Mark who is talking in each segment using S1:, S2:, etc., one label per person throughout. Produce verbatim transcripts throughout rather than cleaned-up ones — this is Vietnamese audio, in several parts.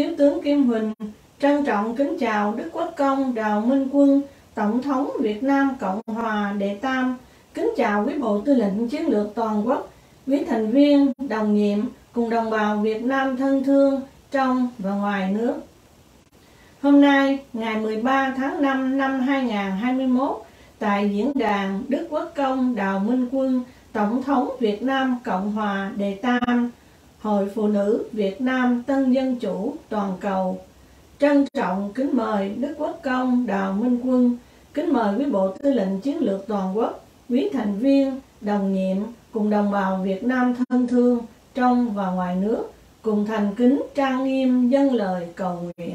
S1: Thiếu tướng Kim Huỳnh trân trọng kính chào Đức Quốc công Đào Minh Quân, Tổng thống Việt Nam Cộng hòa đệ tam. Kính chào quý Bộ Tư lệnh Chiến lược Toàn quốc, quý thành viên, đồng nhiệm cùng đồng bào Việt Nam thân thương trong và ngoài nước. Hôm nay, ngày mười ba tháng năm năm hai nghìn không trăm hai mươi mốt, tại diễn đàn Đức Quốc công Đào Minh Quân, Tổng thống Việt Nam Cộng hòa đệ tam, Hội Phụ nữ Việt Nam Tân Dân Chủ Toàn cầu, trân trọng kính mời Đức Quốc công Đào Minh Quân, kính mời quý Bộ Tư lệnh Chiến lược Toàn quốc, quý thành viên, đồng nhiệm cùng đồng bào Việt Nam thân thương trong và ngoài nước, cùng thành kính trang nghiêm dâng lời cầu nguyện.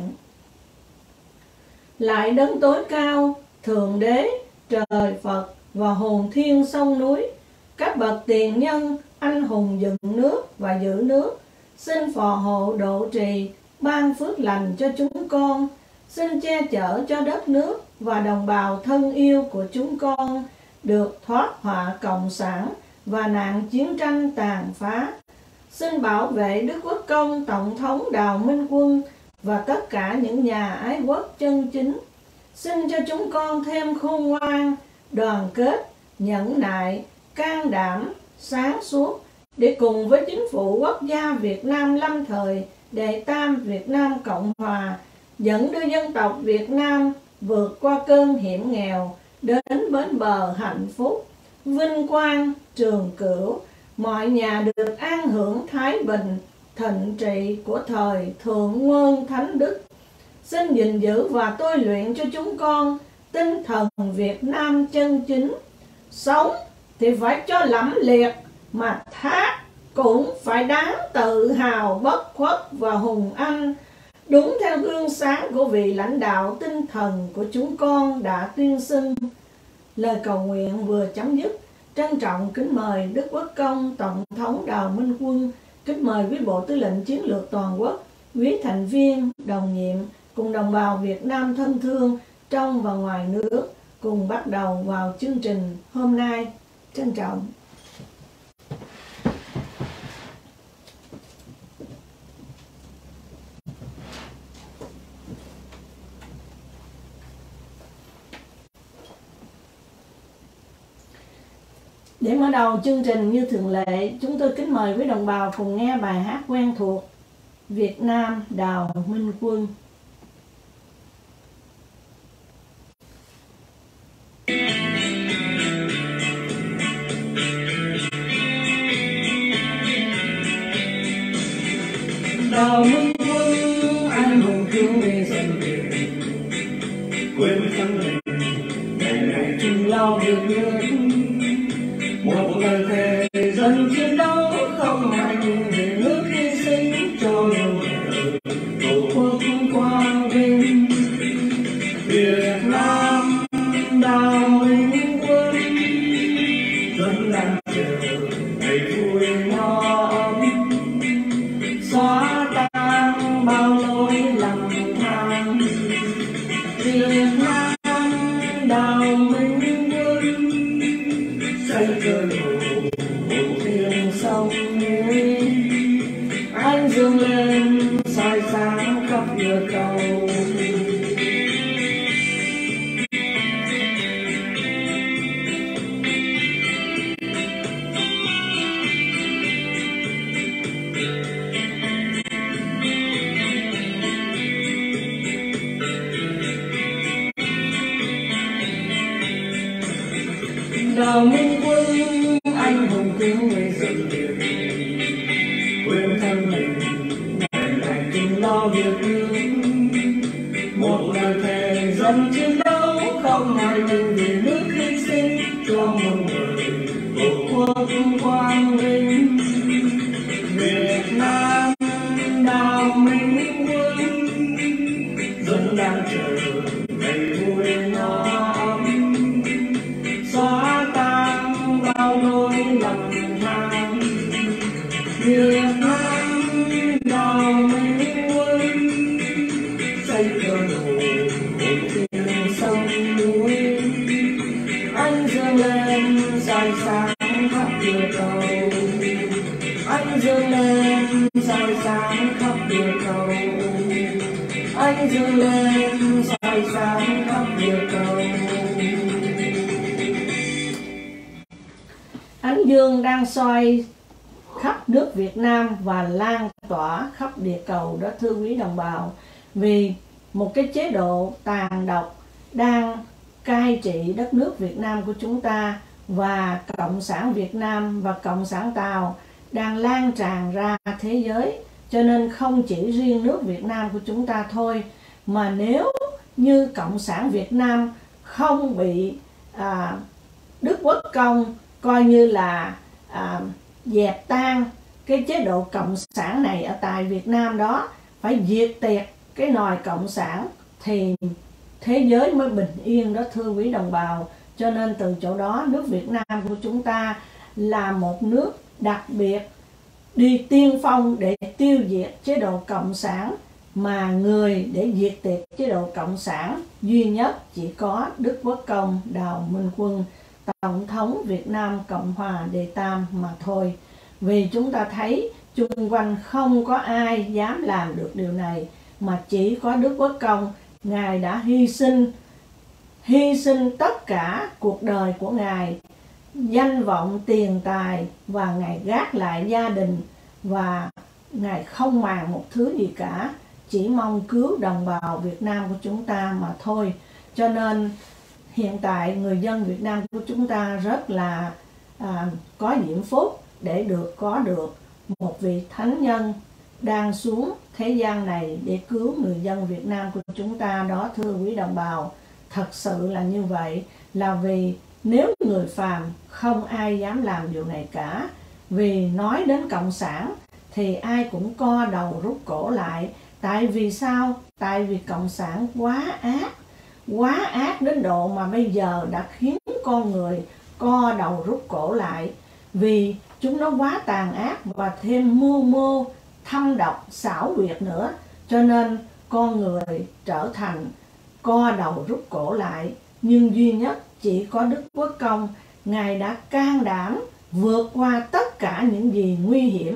S1: Lại đấng tối cao, Thượng Đế, Trời Phật và hồn thiên sông núi, các bậc tiền nhân, anh hùng dựng nước và giữ nước, xin phò hộ độ trì, ban phước lành cho chúng con, xin che chở cho đất nước và đồng bào thân yêu của chúng con được thoát họa cộng sản và nạn chiến tranh tàn phá. Xin bảo vệ Đức Quốc công Tổng thống Đào Minh Quân và tất cả những nhà ái quốc chân chính. Xin cho chúng con thêm khôn ngoan, đoàn kết, nhẫn nại, can đảm, sáng suốt để cùng với chính phủ quốc gia Việt Nam lâm thời đệ tam Việt Nam Cộng hòa dẫn đưa dân tộc Việt Nam vượt qua cơn hiểm nghèo đến bến bờ hạnh phúc, vinh quang, trường cửu, mọi nhà được an hưởng thái bình, thịnh trị của thời Thượng Nguồn Thánh Đức. Xin gìn giữ và tôi luyện cho chúng con tinh thần Việt Nam chân chính. Sống thì phải cho lẫm liệt, mà thác cũng phải đáng tự hào, bất khuất và hùng anh, đúng theo gương sáng của vị lãnh đạo tinh thần của chúng con đã tuyên xưng. Lời cầu nguyện vừa chấm dứt, trân trọng kính mời Đức Quốc công Tổng thống Đào Minh Quân, kính mời quý Bộ Tư lệnh Chiến lược Toàn quốc, quý thành viên, đồng nhiệm cùng đồng bào Việt Nam thân thương trong và ngoài nước, cùng bắt đầu vào chương trình hôm nay. Trân trọng. Để mở đầu chương trình như thường lệ, chúng tôi kính mời quý đồng bào cùng nghe bài hát quen thuộc Việt Nam Đào Minh Quân. Đào Minh Quân, anh hùng cứu người dân Việt, quên thân mình, ngày ngày chung lo việc nước. Một lời thề dân chiến đấu không ngại về nước hy sinh cho người tổ quốc quang vinh. Việt Nam Đào Minh Quân, dân đang chờ ngày vui no ấm, xóa tan bao nỗi lầm than. Việt Nam Đào Minh Quân, xây cơn hồ thiên sông núi, anh dương lên soi sáng khắp lượt cầu. Đào Minh Quân, anh hùng cứu người dân Việt, quên thân mình, ngày ngày chung lo việc nước. Một lời thề dân chiến đấu không ngại mình vì nước hy sinh cho một người tổ quốc quang vinh. Việt Nam Đào Minh Quân, dân đang chờ ngày vui no ấm, xóa tan hướng dương đang soi khắp nước Việt Nam và lan tỏa khắp địa cầu đó thưa quý đồng bào. Vì một cái chế độ tàn độc đang cai trị đất nước Việt Nam của chúng ta, và Cộng sản Việt Nam và Cộng sản Tàu đang lan tràn ra thế giới. Cho nên không chỉ riêng nước Việt Nam của chúng ta thôi, mà nếu như Cộng sản Việt Nam không bị à, Đức Quốc Công coi như là à, dẹp tan cái chế độ cộng sản này ở tại Việt Nam đó, phải diệt tiệt cái nòi cộng sản thì thế giới mới bình yên đó thưa quý đồng bào. Cho nên từ chỗ đó, nước Việt Nam của chúng ta là một nước đặc biệt đi tiên phong để tiêu diệt chế độ cộng sản, mà người để diệt tiệt chế độ cộng sản duy nhất chỉ có Đức Quốc Công Đào Minh Quân, Tổng thống Việt Nam Cộng hòa Đệ Tam mà thôi. Vì chúng ta thấy chung quanh không có ai dám làm được điều này, mà chỉ có Đức Quốc Công. Ngài đã hy sinh hy sinh tất cả cuộc đời của Ngài, danh vọng, tiền tài, và Ngài gác lại gia đình, và Ngài không màng một thứ gì cả, chỉ mong cứu đồng bào Việt Nam của chúng ta mà thôi. Cho nên hiện tại người dân Việt Nam của chúng ta rất là à, có diễm phúc để được có được một vị thánh nhân đang xuống thế gian này để cứu người dân Việt Nam của chúng ta đó thưa quý đồng bào. Thật sự là như vậy, là vì nếu người phàm không ai dám làm điều này cả. Vì nói đến cộng sản thì ai cũng co đầu rút cổ lại. Tại vì sao? Tại vì cộng sản quá ác, quá ác đến độ mà bây giờ đã khiến con người co đầu rút cổ lại. Vì chúng nó quá tàn ác và thêm mưu mô, thâm độc, xảo quyệt nữa. Cho nên con người trở thành co đầu rút cổ lại. Nhưng duy nhất chỉ có Đức Quốc Công, Ngài đã can đảm vượt qua tất cả những gì nguy hiểm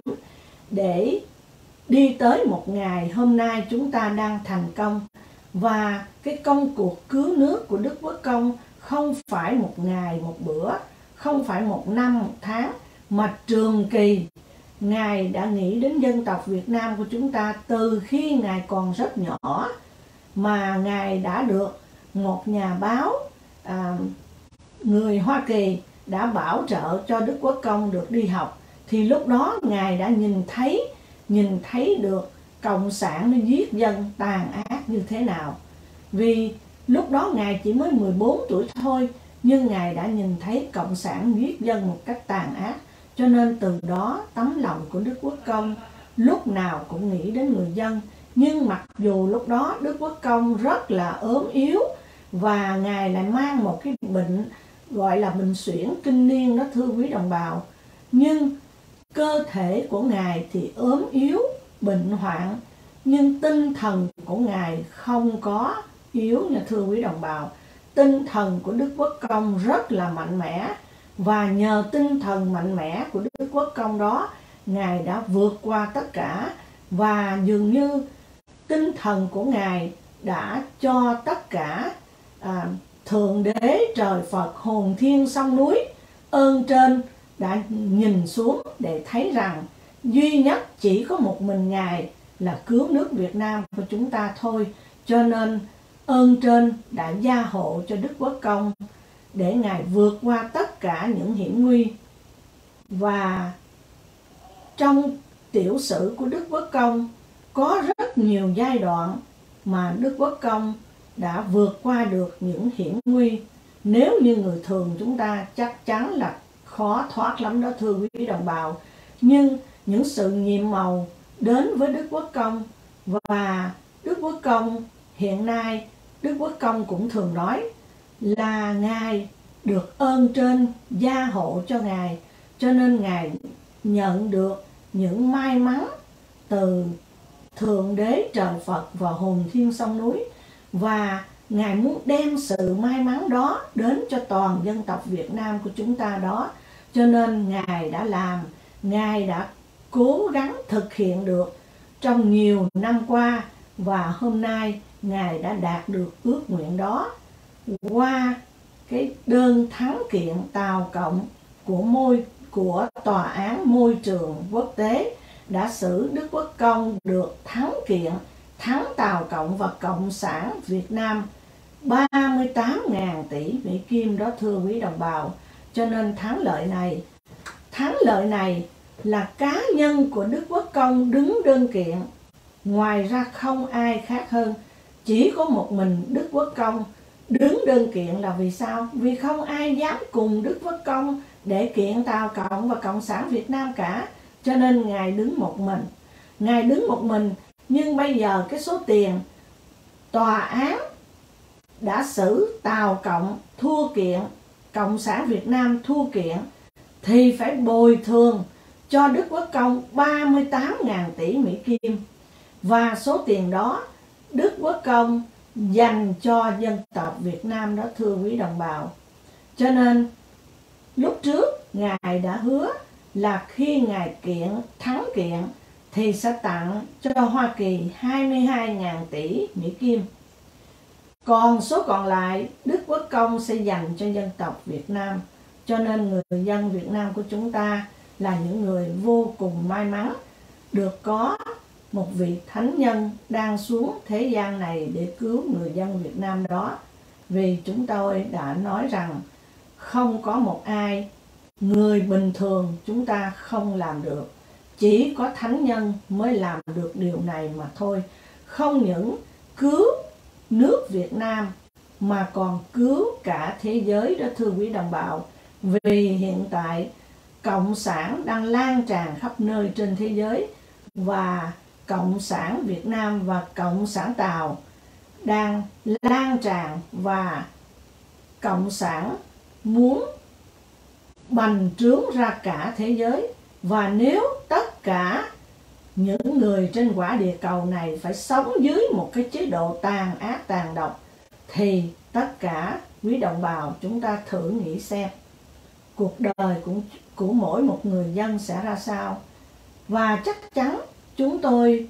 S1: để đi tới một ngày hôm nay chúng ta đang thành công. Và cái công cuộc cứu nước của Đức Quốc Công không phải một ngày một bữa, không phải một năm một tháng, mà trường kỳ. Ngài đã nghĩ đến dân tộc Việt Nam của chúng ta từ khi Ngài còn rất nhỏ, mà Ngài đã được một nhà báo à, người Hoa Kỳ đã bảo trợ cho Đức Quốc Công được đi học. Thì lúc đó Ngài đã nhìn thấy nhìn thấy được cộng sản nó giết dân tàn ác như thế nào. Vì lúc đó Ngài chỉ mới mười bốn tuổi thôi, nhưng Ngài đã nhìn thấy cộng sản giết dân một cách tàn ác. Cho nên từ đó tấm lòng của Đức Quốc Công lúc nào cũng nghĩ đến người dân. Nhưng mặc dù lúc đó Đức Quốc Công rất là ốm yếu, và Ngài lại mang một cái bệnh gọi là bệnh suyễn kinh niên đó thưa quý đồng bào. Nhưng cơ thể của Ngài thì ốm yếu, bệnh hoạn, nhưng tinh thần của Ngài không có yếu nha thưa quý đồng bào. Tinh thần của Đức Quốc Công rất là mạnh mẽ, và nhờ tinh thần mạnh mẽ của Đức Quốc Công đó, Ngài đã vượt qua tất cả. Và dường như tinh thần của Ngài đã cho tất cả à, Thượng Đế, trời Phật, hồn thiên sông núi, ơn trên đã nhìn xuống để thấy rằng duy nhất chỉ có một mình Ngài là cứu nước Việt Nam của chúng ta thôi. Cho nên ơn trên đã gia hộ cho Đức Quốc Công để Ngài vượt qua tất cả những hiểm nguy. Và trong tiểu sử của Đức Quốc Công có rất nhiều giai đoạn mà Đức Quốc Công đã vượt qua được những hiểm nguy. Nếu như người thường chúng ta chắc chắn là khó thoát lắm đó thưa quý đồng bào. Nhưng những sự nhiệm màu đến với Đức Quốc Công, và Đức Quốc Công hiện nay, Đức Quốc Công cũng thường nói là Ngài được ơn trên gia hộ cho Ngài, cho nên Ngài nhận được những may mắn từ Thượng Đế, trời Phật và hồn thiên sông núi. Và Ngài muốn đem sự may mắn đó đến cho toàn dân tộc Việt Nam của chúng ta đó. Cho nên Ngài đã làm, Ngài đã cố gắng thực hiện được trong nhiều năm qua, và hôm nay Ngài đã đạt được ước nguyện đó qua cái đơn thắng kiện Tàu Cộng của Môi của Tòa án Môi trường Quốc tế đã xử Đức Quốc Công được thắng kiện, thắng Tàu Cộng và Cộng sản Việt Nam ba mươi tám nghìn tỷ Mỹ Kim đó thưa quý đồng bào. Cho nên thắng lợi này, thắng lợi này là cá nhân của Đức Quốc Công đứng đơn kiện. Ngoài ra không ai khác hơn. Chỉ có một mình Đức Quốc Công đứng đơn kiện là vì sao? Vì không ai dám cùng Đức Quốc Công để kiện Tàu Cộng và Cộng sản Việt Nam cả. Cho nên Ngài đứng một mình. Ngài đứng một mình, nhưng bây giờ cái số tiền tòa án đã xử Tàu Cộng thua kiện, Cộng sản Việt Nam thua kiện, thì phải bồi thường cho Đức Quốc Công ba mươi tám nghìn tỷ Mỹ Kim. Và số tiền đó Đức Quốc Công dành cho dân tộc Việt Nam đó thưa quý đồng bào. Cho nên lúc trước Ngài đã hứa là khi Ngài kiện thắng kiện thì sẽ tặng cho Hoa Kỳ hai mươi hai nghìn tỷ Mỹ Kim. Còn số còn lại Đức Quốc Công sẽ dành cho dân tộc Việt Nam. Cho nên người dân Việt Nam của chúng ta là những người vô cùng may mắn được có một vị thánh nhân đang xuống thế gian này để cứu người dân Việt Nam đó. Vì chúng tôi đã nói rằng không có một ai, người bình thường chúng ta không làm được. Chỉ có thánh nhân mới làm được điều này mà thôi. Không những cứu nước Việt Nam mà còn cứu cả thế giới đó thưa quý đồng bào. Vì hiện tại Cộng sản đang lan tràn khắp nơi trên thế giới, và Cộng sản Việt Nam và Cộng sản Tàu đang lan tràn, và Cộng sản muốn bành trướng ra cả thế giới. Và nếu tất cả những người trên quả địa cầu này phải sống dưới một cái chế độ tàn ác tàn độc, thì tất cả quý đồng bào chúng ta thử nghĩ xem cuộc đời của, của mỗi một người dân sẽ ra sao. Và chắc chắn chúng tôi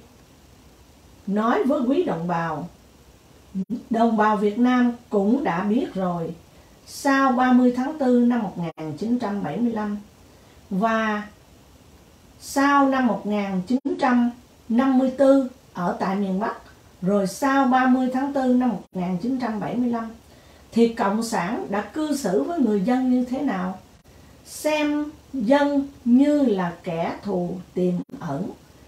S1: nói với quý đồng bào, đồng bào Việt Nam cũng đã biết rồi. Sau ba mươi tháng tư năm một nghìn chín trăm bảy mươi lăm và sau năm một nghìn chín trăm năm mươi tư ở tại miền Bắc, rồi sau ba mươi tháng tư năm một nghìn chín trăm bảy mươi lăm thì Cộng sản đã cư xử với người dân như thế nào? Xem dân như là kẻ thù tiềm ẩn.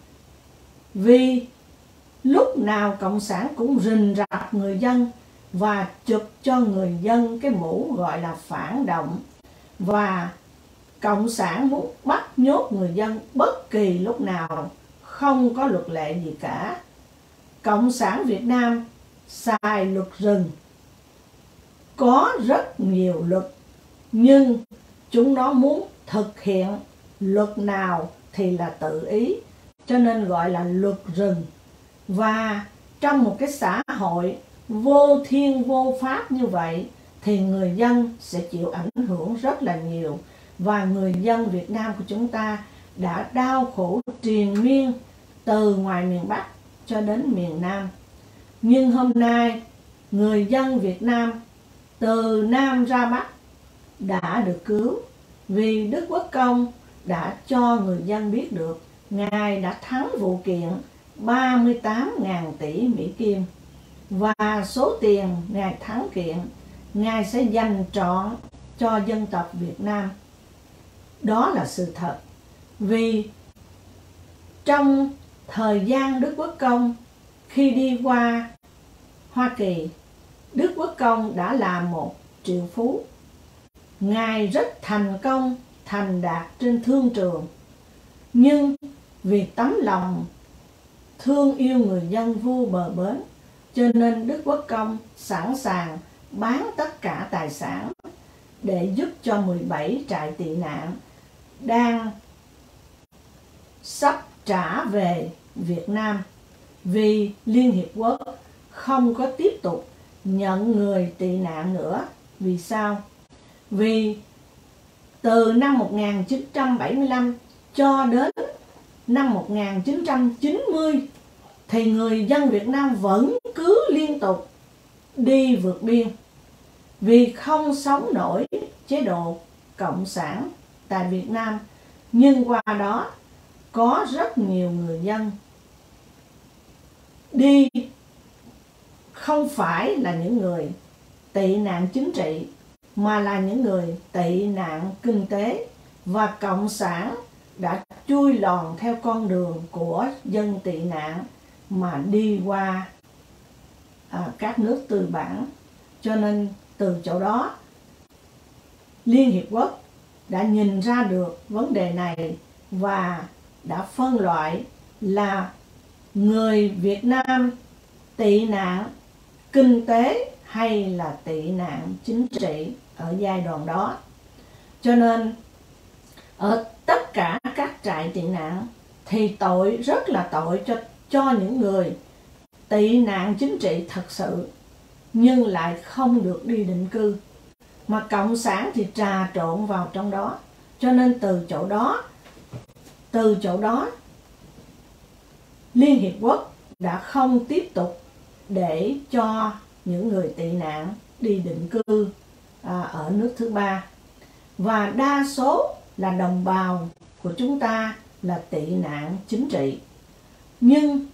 S1: Vì lúc nào Cộng sản cũng rình rập người dân và chụp cho người dân cái mũ gọi là phản động. Và Cộng sản muốn bắt nhốt người dân bất kỳ lúc nào, không có luật lệ gì cả. Cộng sản Việt Nam xài luật rừng, có rất nhiều luật, nhưng chúng nó muốn thực hiện luật nào thì là tự ý, cho nên gọi là luật rừng. Và trong một cái xã hội vô thiên vô pháp như vậy thì người dân sẽ chịu ảnh hưởng rất là nhiều. Và người dân Việt Nam của chúng ta đã đau khổ triền miên từ ngoài miền Bắc cho đến miền Nam. Nhưng hôm nay người dân Việt Nam từ Nam ra Bắc đã được cứu, vì Đức Quốc Công đã cho người dân biết được Ngài đã thắng vụ kiện ba mươi tám nghìn tỷ Mỹ Kim. Và số tiền Ngài thắng kiện, Ngài sẽ dành trọn cho dân tộc Việt Nam. Đó là sự thật. Vì trong thời gian Đức Quốc Công khi đi qua Hoa Kỳ, Đức Quốc Công đã là một triệu phú. Ngài rất thành công, thành đạt trên thương trường. Nhưng vì tấm lòng thương yêu người dân vô bờ bến, cho nên Đức Quốc Công sẵn sàng bán tất cả tài sản để giúp cho mười bảy trại tị nạn đang sắp trả về Việt Nam, vì Liên Hiệp Quốc không có tiếp tục nhận người tị nạn nữa. Vì sao? Vì từ năm một nghìn chín trăm bảy mươi lăm cho đến năm một nghìn chín trăm chín mươi thì người dân Việt Nam vẫn cứ liên tục đi vượt biên, vì không sống nổi chế độ cộng sản tại Việt Nam, nhưng qua đó có rất nhiều người dân đi không phải là những người tị nạn chính trị, mà là những người tị nạn kinh tế, và Cộng sản đã chui lòn theo con đường của dân tị nạn mà đi qua à, các nước tư bản. Cho nên từ chỗ đó Liên Hiệp Quốc đã nhìn ra được vấn đề này và đã phân loại là người Việt Nam tị nạn kinh tế hay là tị nạn chính trị ở giai đoạn đó. Cho nên ở tất cả các trại tị nạn thì tội rất là tội cho, cho những người tị nạn chính trị thật sự, nhưng lại không được đi định cư, mà Cộng sản thì trà trộn vào trong đó. Cho nên từ chỗ đó từ chỗ đó Liên Hiệp Quốc đã không tiếp tục để cho những người tị nạn đi định cư à, ở nước thứ ba, và đa số là đồng bào của chúng ta là tị nạn chính trị. Nhưng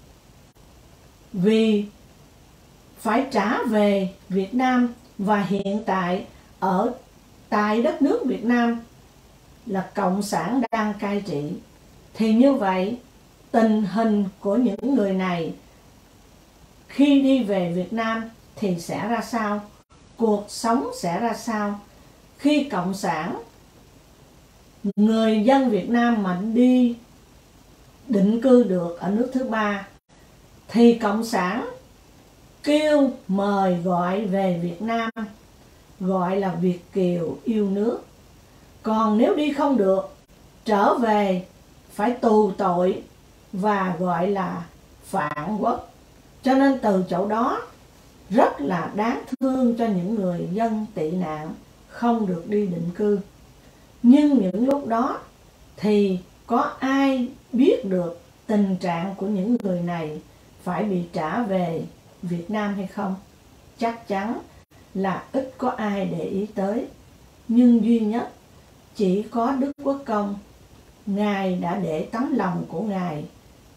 S1: vì phải trả về Việt Nam, và hiện tại ở tại đất nước Việt Nam là Cộng sản đang cai trị, thì như vậy tình hình của những người này khi đi về Việt Nam thì sẽ ra sao? Cuộc sống sẽ ra sao? Khi Cộng sản, người dân Việt Nam mà đi định cư được ở nước thứ ba, thì Cộng sản kêu mời gọi về Việt Nam, gọi là Việt kiều yêu nước. Còn nếu đi không được, trở về phải tù tội và gọi là phản quốc. Cho nên từ chỗ đó rất là đáng thương cho những người dân tị nạn không được đi định cư. Nhưng những lúc đó thì có ai biết được tình trạng của những người này phải bị trả về Việt Nam hay không? Chắc chắn là ít có ai để ý tới. Nhưng duy nhất chỉ có Đức Quốc Công, Ngài đã để tấm lòng của Ngài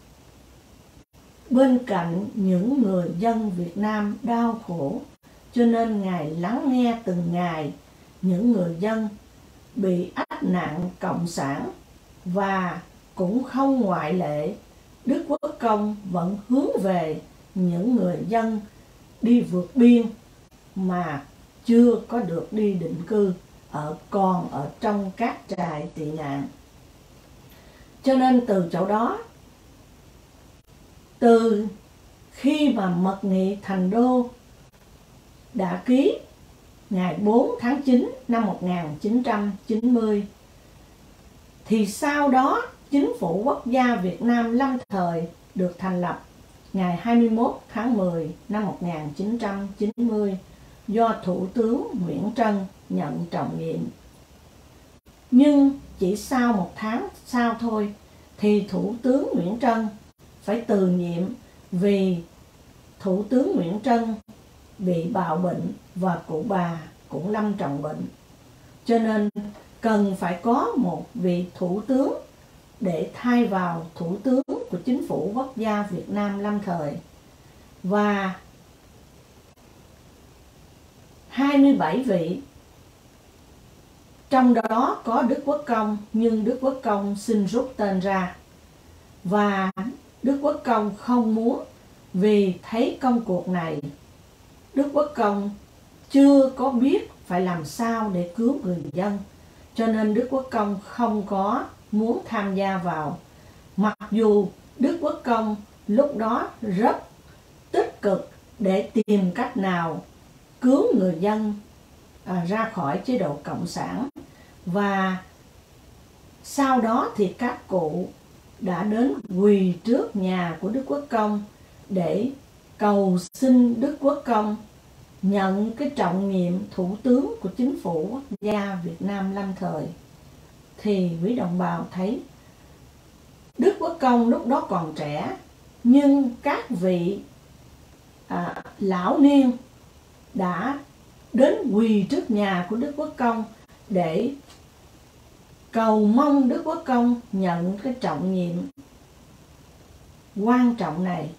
S1: bên cạnh những người dân Việt Nam đau khổ, cho nên Ngài lắng nghe từng ngày những người dân bị ách nạn Cộng sản, và cũng không ngoại lệ, Đức Quốc Công vẫn hướng về những người dân đi vượt biên mà chưa có được đi định cư, ở còn ở trong các trại tị nạn. Cho nên từ chỗ đó, từ khi mà Mật nghị Thành Đô đã ký ngày bốn tháng chín năm một nghìn chín trăm chín mươi, thì sau đó Chính phủ Quốc gia Việt Nam lâm thời được thành lập ngày hai mươi mốt tháng mười năm một nghìn chín trăm chín mươi do Thủ tướng Nguyễn Trân nhận trọng nhiệm. Nhưng chỉ sau một tháng sau thôi thì Thủ tướng Nguyễn Trân phải từ nhiệm, vì Thủ tướng Nguyễn Trân bị bạo bệnh và cụ bà cũng lâm trọng bệnh. Cho nên cần phải có một vị thủ tướng để thay vào thủ tướng của Chính phủ Quốc gia Việt Nam lâm thời. Và hai mươi bảy vị, trong đó có Đức Quốc Công, nhưng Đức Quốc Công xin rút tên ra. Và Đức Quốc Công không muốn, vì thấy công cuộc này Đức Quốc Công chưa có biết phải làm sao để cứu người dân, cho nên Đức Quốc Công không có muốn tham gia vào. Mặc dù Đức Quốc Công lúc đó rất tích cực để tìm cách nào cứu người dân à, ra khỏi chế độ Cộng sản. Và sau đó thì các cụ đã đến quỳ trước nhà của Đức Quốc Công để cầu xin Đức Quốc Công nhận cái trọng nhiệm thủ tướng của Chính phủ Quốc gia Việt Nam lâm thời. Thì quý đồng bào thấy Đức Quốc Công lúc đó còn trẻ, nhưng các vị à, lão niên đã đến quỳ trước nhà của Đức Quốc Công để cầu mong Đức Quốc Công nhận cái trọng nhiệm quan trọng này.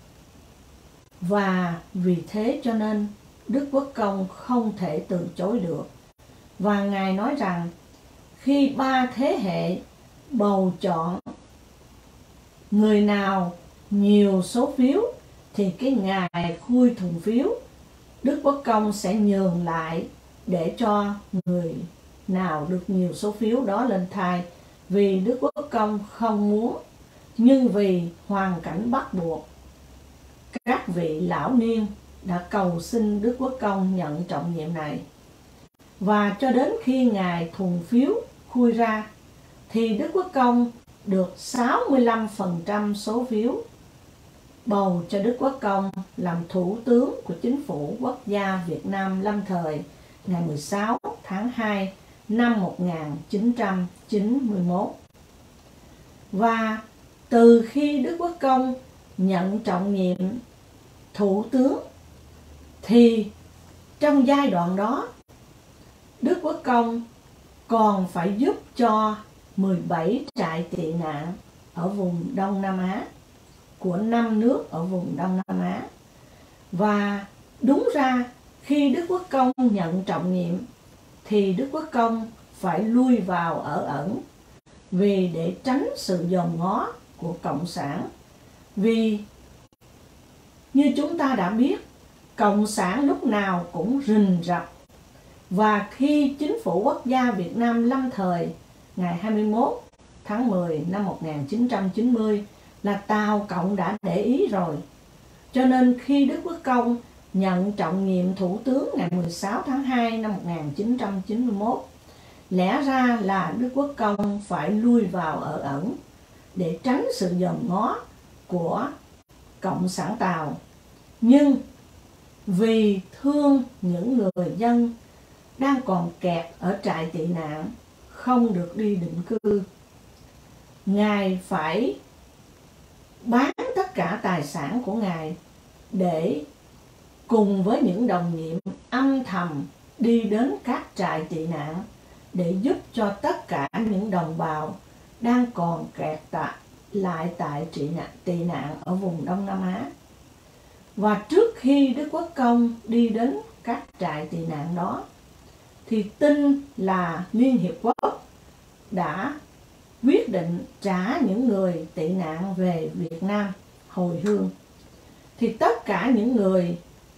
S1: Và vì thế cho nên Đức Quốc Công không thể từ chối được. Và Ngài nói rằng khi ba thế hệ bầu chọn người nào nhiều số phiếu thì cái ngày khui thùng phiếu, Đức Quốc Công sẽ nhường lại để cho người nào được nhiều số phiếu đó lên thai. Vì Đức Quốc Công không muốn, nhưng vì hoàn cảnh bắt buộc, các vị lão niên đã cầu xin Đức Quốc Công nhận trọng nhiệm này. Và cho đến khi Ngài thùng phiếu khui ra thì Đức Quốc Công được sáu mươi lăm phần trăm số phiếu bầu cho Đức Quốc Công làm Thủ tướng của Chính phủ Quốc gia Việt Nam lâm thời ngày mười sáu tháng hai năm một nghìn chín trăm chín mươi mốt. Và từ khi Đức Quốc Công nhận trọng nhiệm Thủ tướng thì trong giai đoạn đó Đức Quốc Công còn phải giúp cho mười bảy trại tị nạn ở vùng Đông Nam Á của năm nước ở vùng Đông Nam Á. Và đúng ra khi Đức Quốc Công nhận trọng nhiệm thì Đức Quốc Công phải lui vào ở ẩn vì để tránh sự dòm ngó của Cộng sản. Vì như chúng ta đã biết, Cộng sản lúc nào cũng rình rập. Và khi Chính phủ Quốc gia Việt Nam lâm thời ngày hai mươi mốt tháng mười năm một nghìn chín trăm chín mươi là Tàu Cộng đã để ý rồi. Cho nên khi Đức Quốc Công nhận trọng nhiệm Thủ tướng ngày mười sáu tháng hai năm một nghìn chín trăm chín mươi mốt, lẽ ra là Đức Quốc Công phải lui vào ở ẩn để tránh sự dòm ngó của Cộng sản Tàu. Nhưng vì thương những người dân đang còn kẹt ở trại tị nạn, không được đi định cư, Ngài phải bán tất cả tài sản của Ngài để cùng với những đồng nhiệm âm thầm đi đến các trại tị nạn để giúp cho tất cả những đồng bào đang còn kẹt tại, lại tại tị nạn, tị nạn ở vùng Đông Nam Á. Và trước khi Đức Quốc Công đi đến các trại tị nạn đó thì tin là Liên Hiệp Quốc đã quyết định trả những người tị nạn về Việt Nam hồi hương. Thì tất cả những người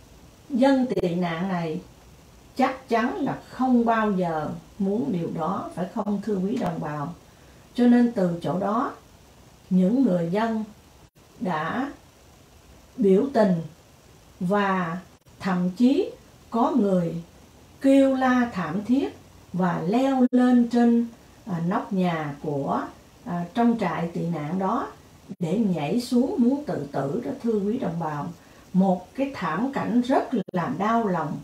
S1: dân tị nạn này chắc chắn là không bao giờ muốn điều đó, phải không thưa quý đồng bào? Cho nên từ chỗ đó, những người dân đã biểu tình và thậm chí có người kêu la thảm thiết và leo lên trên à, nóc nhà của à, trong trại tị nạn đó để nhảy xuống muốn tự tử đó, thưa quý đồng bào. Một cái thảm cảnh rất là đau lòng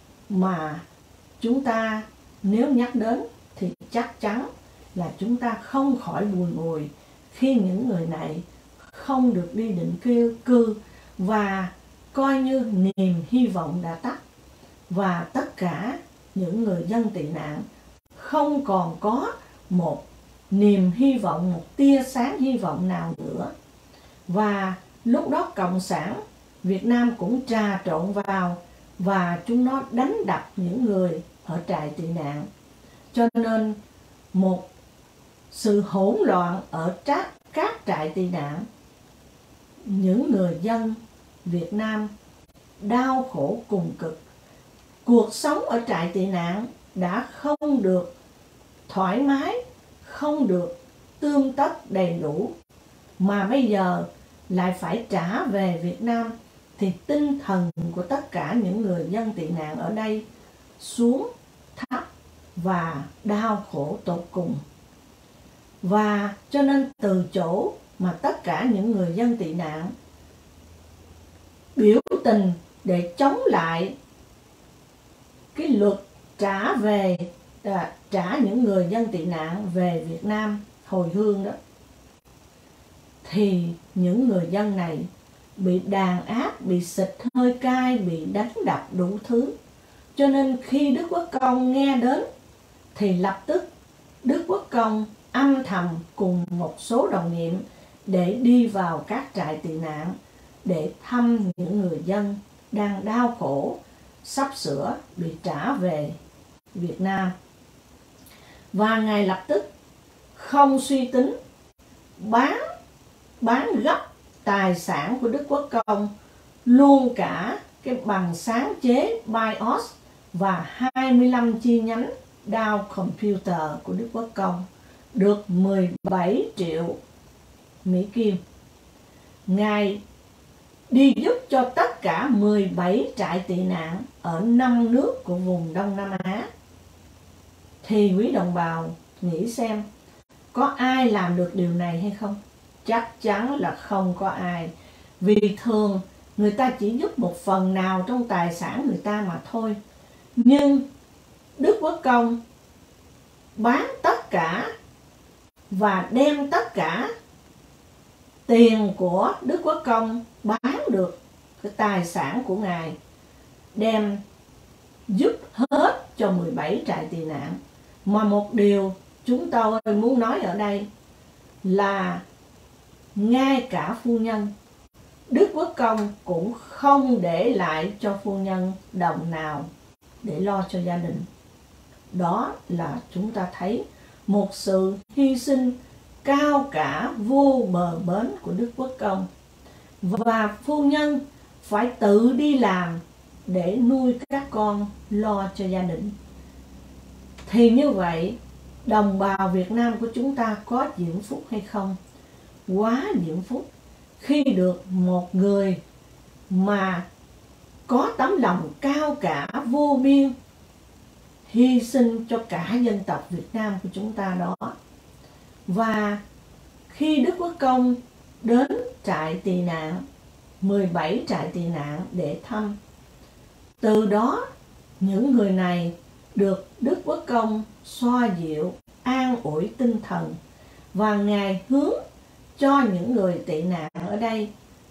S1: mà chúng ta nếu nhắc đến thì chắc chắn là chúng ta không khỏi bùi ngùi khi những người này không được đi định cư, cư và coi như niềm hy vọng đã tắt. Và tất cả những người dân tị nạn không còn có một niềm hy vọng, một tia sáng hy vọng nào nữa. Và lúc đó Cộng sản Việt Nam cũng trà trộn vào và chúng nó đánh đập những người ở trại tị nạn. Cho nên một sự hỗn loạn ở các, các trại tị nạn, những người dân Việt Nam đau khổ cùng cực. Cuộc sống ở trại tị nạn đã không được thoải mái, không được tươm tất đầy đủ, mà bây giờ lại phải trả về Việt Nam, thì tinh thần của tất cả những người dân tị nạn ở đây xuống thấp và đau khổ tột cùng. Và cho nên từ chỗ mà tất cả những người dân tị nạn biểu tình để chống lại cái luật trả về à, trả những người dân tị nạn về Việt Nam hồi hương đó, thì những người dân này bị đàn áp, bị xịt hơi cay, bị đánh đập đủ thứ. Cho nên khi Đức Quốc Công nghe đến thì lập tức Đức Quốc Công âm thầm cùng một số đồng nghiệp để đi vào các trại tị nạn để thăm những người dân đang đau khổ sắp sửa bị trả về Việt Nam. Và Ngài lập tức không suy tính bán bán gấp tài sản của Đức Quốc Công, luôn cả cái bằng sáng chế BIOS và hai mươi lăm chi nhánh Dow Computer của Đức Quốc Công, được mười bảy triệu Mỹ Kim. Ngài đi giúp cho tất cả mười bảy trại tị nạn ở năm nước của vùng Đông Nam Á. Thì quý đồng bào nghĩ xem, có ai làm được điều này hay không? Chắc chắn là không có ai. Vì thường người ta chỉ giúp một phần nào trong tài sản người ta mà thôi. Nhưng Đức Quốc Công bán tất cả và đem tất cả tiền của Đức Quốc Công bán được cái tài sản của Ngài, đem giúp hết cho mười bảy trại tị nạn. Mà một điều chúng tôi muốn nói ở đây là ngay cả phu nhân, Đức Quốc Công cũng không để lại cho phu nhân đồng nào để lo cho gia đình. Đó là chúng ta thấy một sự hy sinh cao cả vô bờ bến của Đức Quốc Công. Và phu nhân phải tự đi làm để nuôi các con, lo cho gia đình. Thì như vậy, đồng bào Việt Nam của chúng ta có diễm phúc hay không? Quá diễm phúc khi được một người mà có tấm lòng cao cả vô biên, hy sinh cho cả dân tộc Việt Nam của chúng ta đó. Và khi Đức Quốc Công đến trại tị nạn, mười bảy trại tị nạn để thăm, từ đó những người này được Đức Quốc Công xoa dịu, an ủi tinh thần, và Ngài hướng cho những người tị nạn ở đây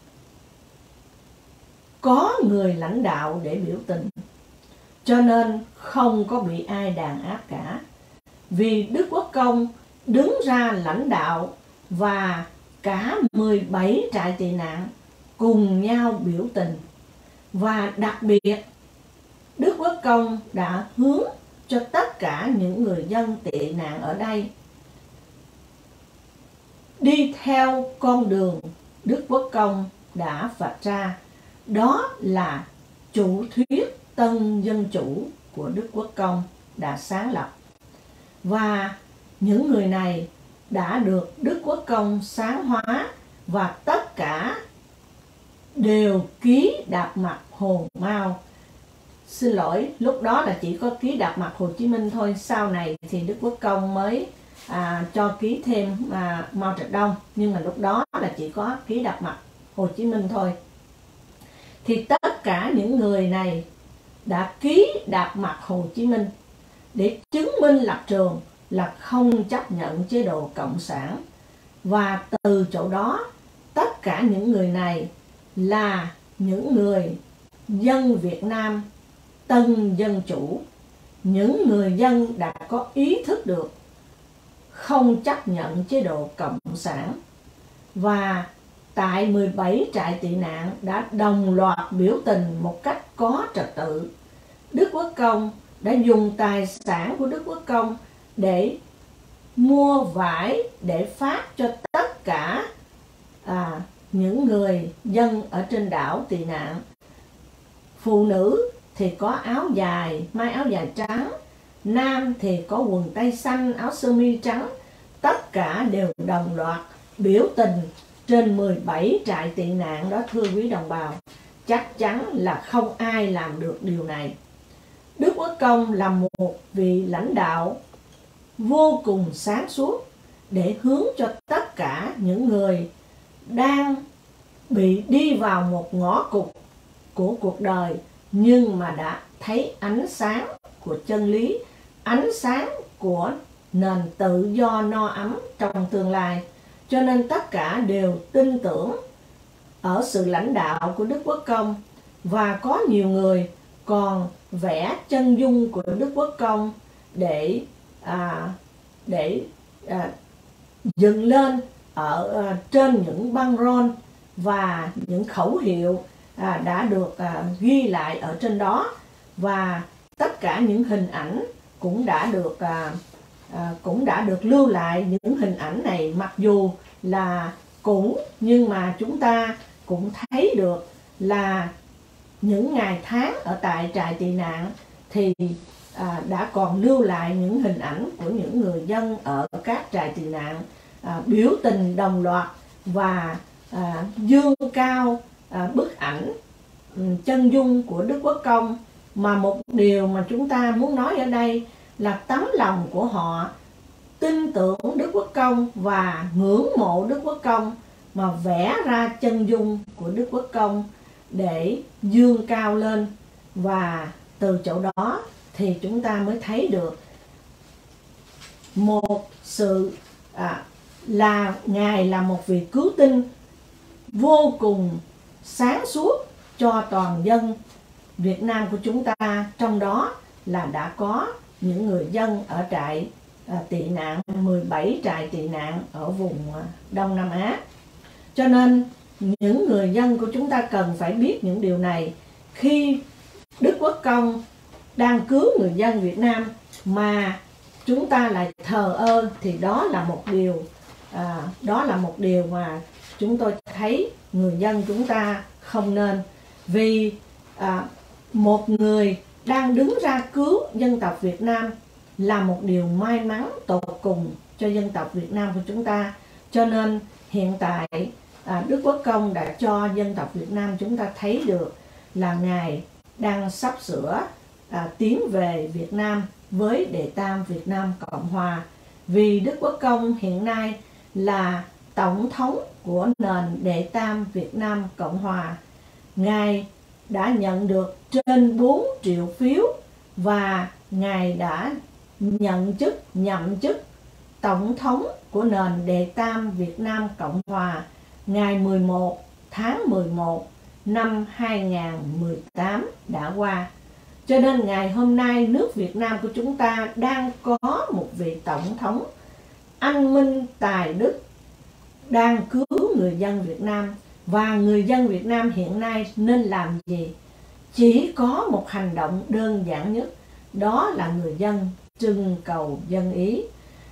S1: có người lãnh đạo để biểu tình, cho nên không có bị ai đàn áp cả. Vì Đức Quốc Công đứng ra lãnh đạo và cả mười bảy trại tị nạn cùng nhau biểu tình. Và đặc biệt, Đức Quốc Công đã hướng cho tất cả những người dân tị nạn ở đây đi theo con đường Đức Quốc Công đã vạch ra. Đó là chủ thuyết tân dân chủ của Đức Quốc Công đã sáng lập. Và những người này đã được Đức Quốc Công sáng hóa, và tất cả đều ký đạp mặt Hồ Mao. Xin lỗi, lúc đó là chỉ có ký đạp mặt Hồ Chí Minh thôi. Sau này thì Đức Quốc Công mới à, cho ký thêm à, Mao Trạch Đông. Nhưng mà lúc đó là chỉ có ký đạp mặt Hồ Chí Minh thôi. Thì tất cả những người này đã ký đạp mặt Hồ Chí Minh để chứng minh lập trường là không chấp nhận chế độ cộng sản. Và từ chỗ đó, tất cả những người này là những người dân Việt Nam tân dân chủ, những người dân đã có ý thức được không chấp nhận chế độ cộng sản. Và tại mười bảy trại tị nạn đã đồng loạt biểu tình một cách có trật tự. Đức Quốc Công đã dùng tài sản của Đức Quốc Công để mua vải để phát cho tất cả à, những người dân ở trên đảo tị nạn. Phụ nữ thì có áo dài, may áo dài trắng, nam thì có quần tây xanh, áo sơ mi trắng. Tất cả đều đồng loạt biểu tình trên mười bảy trại tị nạn đó, thưa quý đồng bào. Chắc chắn là không ai làm được điều này. Đức Quốc Công là một vị lãnh đạo vô cùng sáng suốt để hướng cho tất cả những người đang bị đi vào một ngõ cụt của cuộc đời, nhưng mà đã thấy ánh sáng của chân lý, ánh sáng của nền tự do no ấm trong tương lai. Cho nên tất cả đều tin tưởng ở sự lãnh đạo của Đức Quốc Công. Và có nhiều người còn vẽ chân dung của Đức Quốc Công để à, để à, dựng lên ở à, trên những băng rôn và những khẩu hiệu à, đã được à, ghi lại ở trên đó, và tất cả những hình ảnh cũng đã được à, à, cũng đã được lưu lại. Những hình ảnh này mặc dù là cũ nhưng mà chúng ta cũng thấy được là những ngày tháng ở tại trại tị nạn thì à, đã còn lưu lại những hình ảnh của những người dân ở các trại tị nạn à, biểu tình đồng loạt và à, dương cao à, bức ảnh um, chân dung của Đức Quốc Công. Mà một điều mà chúng ta muốn nói ở đây là tấm lòng của họ tin tưởng Đức Quốc Công và ngưỡng mộ Đức Quốc Công, mà vẽ ra chân dung của Đức Quốc Công để dương cao lên. Và từ chỗ đó thì chúng ta mới thấy được một sự à, là Ngài là một vị cứu tinh vô cùng sáng suốt cho toàn dân Việt Nam của chúng ta. Trong đó là đã có những người dân ở trại à, tị nạn, mười bảy trại tị nạn ở vùng Đông Nam Á. Cho nên những người dân của chúng ta cần phải biết những điều này. Khi Đức Quốc Công đang cứu người dân Việt Nam mà chúng ta lại thờ ơ thì đó là một điều à, đó là một điều mà chúng tôi thấy người dân chúng ta không nên. Vì à, một người đang đứng ra cứu dân tộc Việt Nam là một điều may mắn tột cùng cho dân tộc Việt Nam của chúng ta. Cho nên hiện tại à, Đức Quốc Công đã cho dân tộc Việt Nam chúng ta thấy được là Ngài đang sắp sửa à, tiến về Việt Nam với Đệ Tam Việt Nam Cộng Hòa. Vì Đức Quốc Công hiện nay là Tổng thống của nền Đệ Tam Việt Nam Cộng Hòa. Ngài đã nhận được trên bốn triệu phiếu và Ngài đã nhận chức, nhậm chức Tổng thống của nền Đệ Tam Việt Nam Cộng Hòa ngày mười một tháng mười một năm hai nghìn không trăm mười tám đã qua. Cho nên ngày hôm nay nước Việt Nam của chúng ta đang có một vị Tổng thống anh minh tài đức đang cứu người dân Việt Nam. Và người dân Việt Nam hiện nay nên làm gì? Chỉ có một hành động đơn giản nhất, đó là người dân trưng cầu dân ý,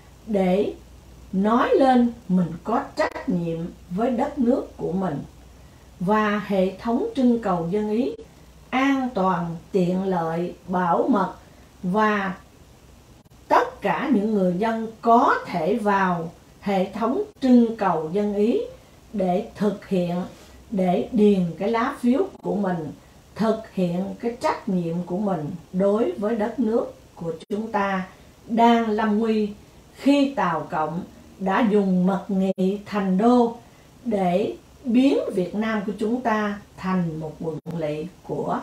S1: để nói lên mình có trách nhiệm với đất nước của mình. Và hệ thống trưng cầu dân ý an toàn, tiện lợi, bảo mật, và tất cả những người dân có thể vào hệ thống trưng cầu dân ý để thực hiện, để điền cái lá phiếu của mình, thực hiện cái trách nhiệm của mình đối với đất nước của chúng ta đang lâm nguy, khi Tàu Cộng đã dùng mật nghị thành đô để biến Việt Nam của chúng ta thành một quận lỵ của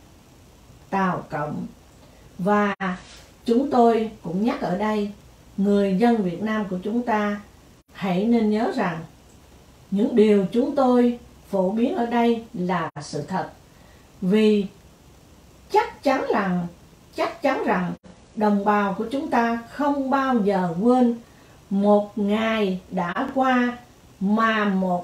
S1: Tàu Cộng. Và chúng tôi cũng nhắc ở đây, người dân Việt Nam của chúng ta hãy nên nhớ rằng những điều chúng tôi phổ biến ở đây là sự thật. Vì chắc chắn rằng chắc chắn rằng đồng bào của chúng ta không bao giờ quên một ngày đã qua mà một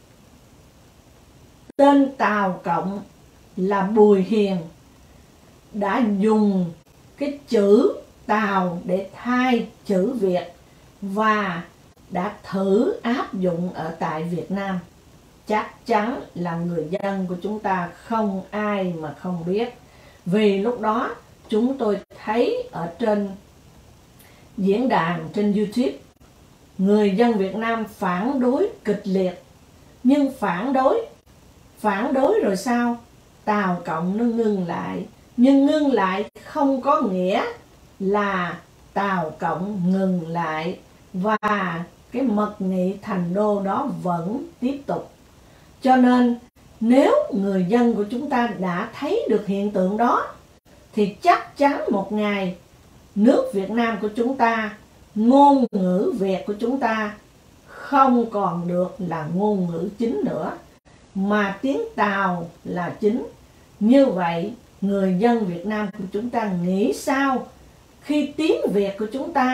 S1: tên Tàu Cộng là Bùi Hiền đã dùng cái chữ Tàu để thay chữ Việt và đã thử áp dụng ở tại Việt Nam. Chắc chắn là người dân của chúng ta không ai mà không biết. Vì lúc đó chúng tôi thấy ở trên diễn đàn trên YouTube, người dân Việt Nam phản đối kịch liệt. Nhưng phản đối Phản đối rồi sao? Tàu Cộng nó ngưng lại. Nhưng ngưng lại không có nghĩa là Tàu Cộng ngừng lại, và cái mật nghị thành đô đó vẫn tiếp tục. Cho nên nếu người dân của chúng ta đã thấy được hiện tượng đó thì chắc chắn một ngày nước Việt Nam của chúng ta, ngôn ngữ Việt của chúng ta không còn được là ngôn ngữ chính nữa, mà tiếng Tàu là chính. Như vậy người dân Việt Nam của chúng ta nghĩ sao khi tiếng Việt của chúng ta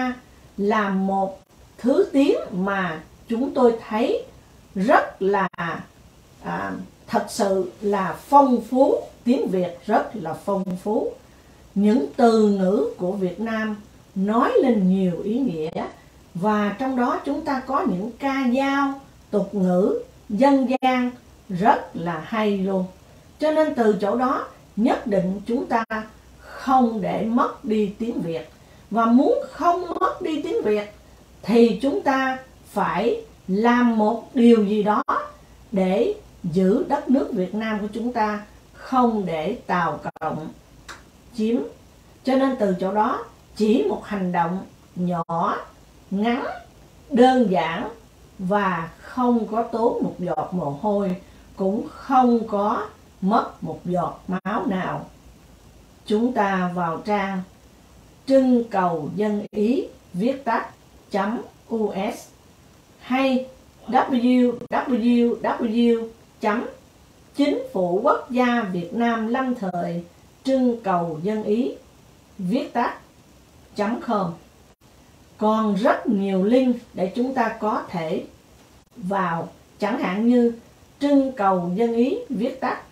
S1: là một thứ tiếng mà chúng tôi thấy rất là à, thật sự là phong phú. Tiếng Việt rất là phong phú. Những từ ngữ của Việt Nam nói lên nhiều ý nghĩa, và trong đó chúng ta có những ca dao, tục ngữ, dân gian rất là hay luôn. Cho nên từ chỗ đó nhất định chúng ta không để mất đi tiếng Việt. Và muốn không mất đi tiếng Việt thì chúng ta phải làm một điều gì đó để giữ đất nước Việt Nam của chúng ta không để Tàu Cộng chiếm. Cho nên từ chỗ đó chỉ một hành động nhỏ, ngắn, đơn giản và không có tốn một giọt mồ hôi, cũng không có mất một giọt máu nào. Chúng ta vào trang trưng cầu dân ý viết tắt .us hay w w w chấm chính phủ quốc gia Việt Nam lâm thời trưng cầu dân ý viết tắt .com. Còn rất nhiều link để chúng ta có thể vào, chẳng hạn như trưng cầu dân ý viết tắt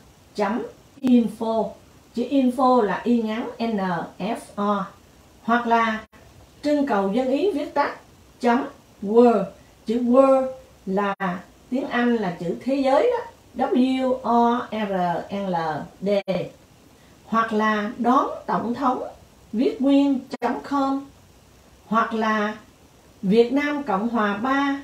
S1: .info, chữ info là y ngắn N F O, hoặc là trưng cầu dân ý viết tắt .world, chữ world là tiếng Anh là chữ thế giới đó, W O R L D, hoặc là đón tổng thống viết nguyên .com, hoặc là Việt Nam Cộng Hòa ba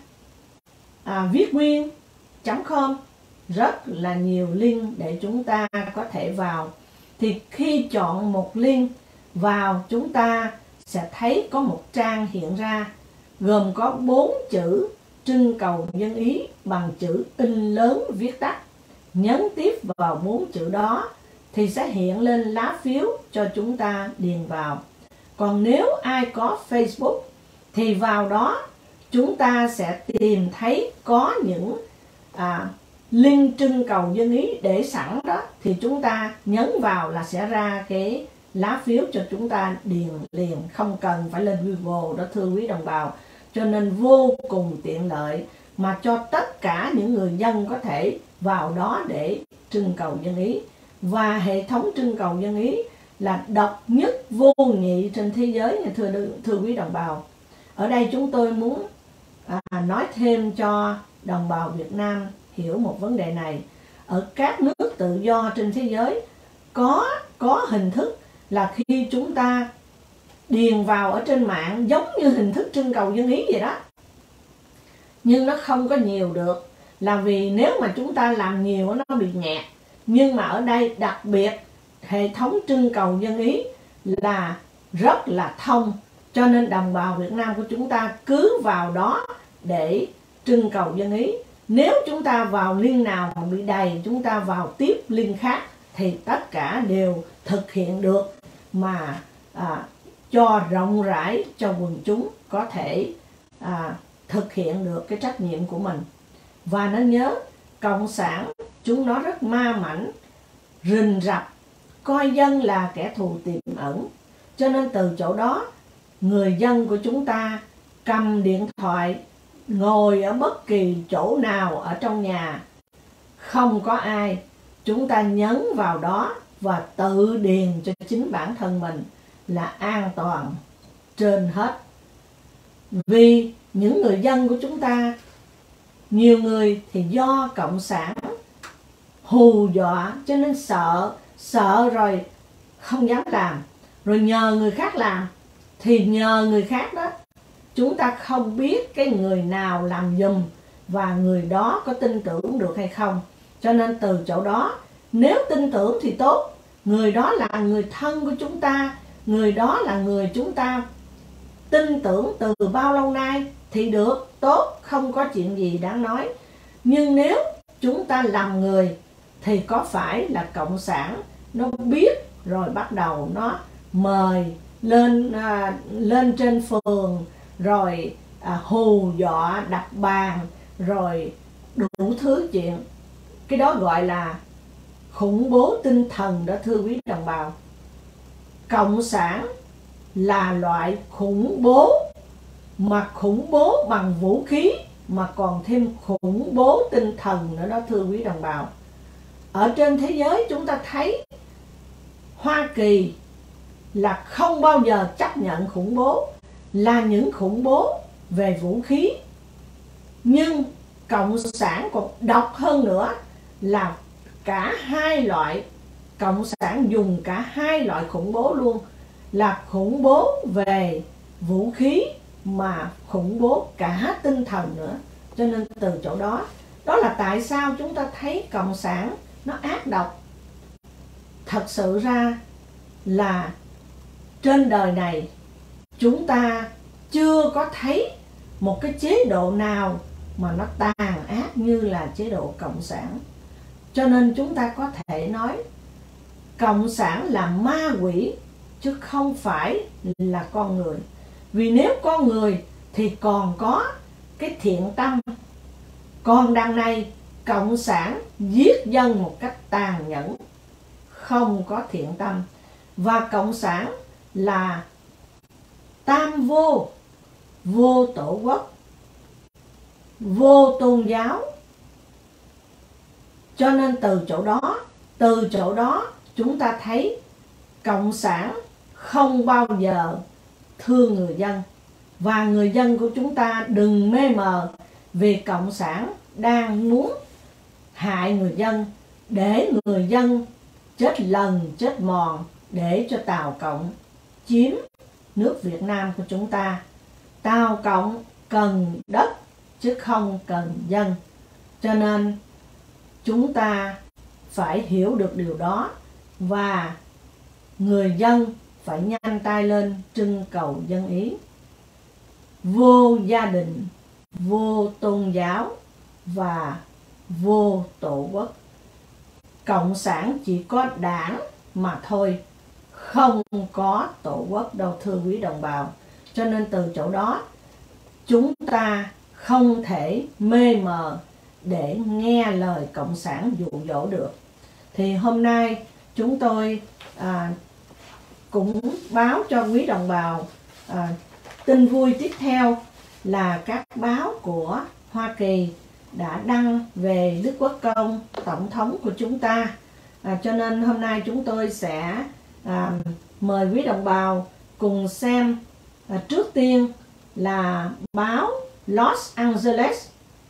S1: à, viết nguyên .com. Rất là nhiều link để chúng ta có thể vào. Thì khi chọn một link vào, chúng ta sẽ thấy có một trang hiện ra gồm có bốn chữ trưng cầu dân ý bằng chữ in lớn viết tắt. Nhấn tiếp vào bốn chữ đó thì sẽ hiện lên lá phiếu cho chúng ta điền vào. Còn nếu ai có Facebook thì vào đó chúng ta sẽ tìm thấy có những à, link trưng cầu dân ý để sẵn đó, thì chúng ta nhấn vào là sẽ ra cái lá phiếu cho chúng ta điền liền, không cần phải lên Google đó thưa quý đồng bào. Cho nên vô cùng tiện lợi mà cho tất cả những người dân có thể vào đó để trưng cầu dân ý. Và hệ thống trưng cầu dân ý là độc nhất vô nhị trên thế giới nha thưa, thưa quý đồng bào. Ở đây chúng tôi muốn à, nói thêm cho đồng bào Việt Nam hiểu một vấn đề này. Ở các nước tự do trên thế giới có, có hình thức là khi chúng ta điền vào ở trên mạng giống như hình thức trưng cầu dân ý vậy đó, nhưng nó không có nhiều được, là vì nếu mà chúng ta làm nhiều nó bị nhạt. Nhưng mà ở đây đặc biệt hệ thống trưng cầu dân ý là rất là thông, cho nên đồng bào Việt Nam của chúng ta cứ vào đó để trưng cầu dân ý. Nếu chúng ta vào link nào mà bị đầy, chúng ta vào tiếp link khác thì tất cả đều thực hiện được, mà à, cho rộng rãi cho quần chúng có thể à, thực hiện được cái trách nhiệm của mình. Và nó nhớ, cộng sản chúng nó rất ma mãnh, rình rập, coi dân là kẻ thù tiềm ẩn. Cho nên từ chỗ đó, người dân của chúng ta cầm điện thoại, ngồi ở bất kỳ chỗ nào ở trong nhà, không có ai, chúng ta nhấn vào đó và tự điền cho chính bản thân mình là an toàn trên hết. Vì những người dân của chúng ta, nhiều người thì do cộng sản hù dọa cho nên sợ, sợ rồi không dám làm, rồi nhờ người khác làm, thì nhờ người khác đó, chúng ta không biết cái người nào làm giùm và người đó có tin tưởng được hay không. Cho nên từ chỗ đó, nếu tin tưởng thì tốt, người đó là người thân của chúng ta, người đó là người chúng ta tin tưởng từ bao lâu nay thì được, tốt, không có chuyện gì đáng nói. Nhưng nếu chúng ta làm người thì có phải là cộng sản nó biết rồi bắt đầu nó mời lên à, lên trên phường, rồi à, hù dọa đập bàn, rồi đủ thứ chuyện. Cái đó gọi là khủng bố tinh thần đó thưa quý đồng bào. Cộng sản là loại khủng bố mà khủng bố bằng vũ khí, mà còn thêm khủng bố tinh thần nữa đó thưa quý đồng bào. Ở trên thế giới chúng ta thấy Hoa Kỳ là không bao giờ chấp nhận khủng bố, là những khủng bố về vũ khí. Nhưng Cộng sản còn độc hơn nữa là cả hai loại, Cộng sản dùng cả hai loại khủng bố luôn, là khủng bố về vũ khí mà khủng bố cả tinh thần nữa. Cho nên từ chỗ đó, đó là tại sao chúng ta thấy Cộng sản nó ác độc. Thật sự ra là trên đời này chúng ta chưa có thấy một cái chế độ nào mà nó tàn ác như là chế độ Cộng sản. Cho nên chúng ta có thể nói Cộng sản là ma quỷ chứ không phải là con người. Vì nếu con người thì còn có cái thiện tâm. Còn đằng này Cộng sản giết dân một cách tàn nhẫn, không có thiện tâm. Và Cộng sản là tam vô, vô tổ quốc, vô tôn giáo. Cho nên từ chỗ đó, từ chỗ đó chúng ta thấy Cộng sản không bao giờ thương người dân. Và người dân của chúng ta đừng mê mờ, vì Cộng sản đang muốn hại người dân, để người dân chết lần chết mòn, để cho Tàu Cộng chiếm nước Việt Nam của chúng ta. Tàu Cộng cần đất chứ không cần dân. Cho nên chúng ta phải hiểu được điều đó, và người dân phải nhanh tay lên trưng cầu dân ý. Vô gia đình, vô tôn giáo và vô tổ quốc. Cộng sản chỉ có đảng mà thôi, không có tổ quốc đâu thưa quý đồng bào. Cho nên từ chỗ đó chúng ta không thể mê mờ để nghe lời Cộng sản dụ dỗ được. Thì hôm nay chúng tôi à, cũng báo cho quý đồng bào à, tin vui tiếp theo là các báo của Hoa Kỳ đã đăng về Đức Quốc Công Tổng thống của chúng ta. À, cho nên hôm nay chúng tôi sẽ à, mời quý đồng bào cùng xem à, trước tiên là báo Los Angeles.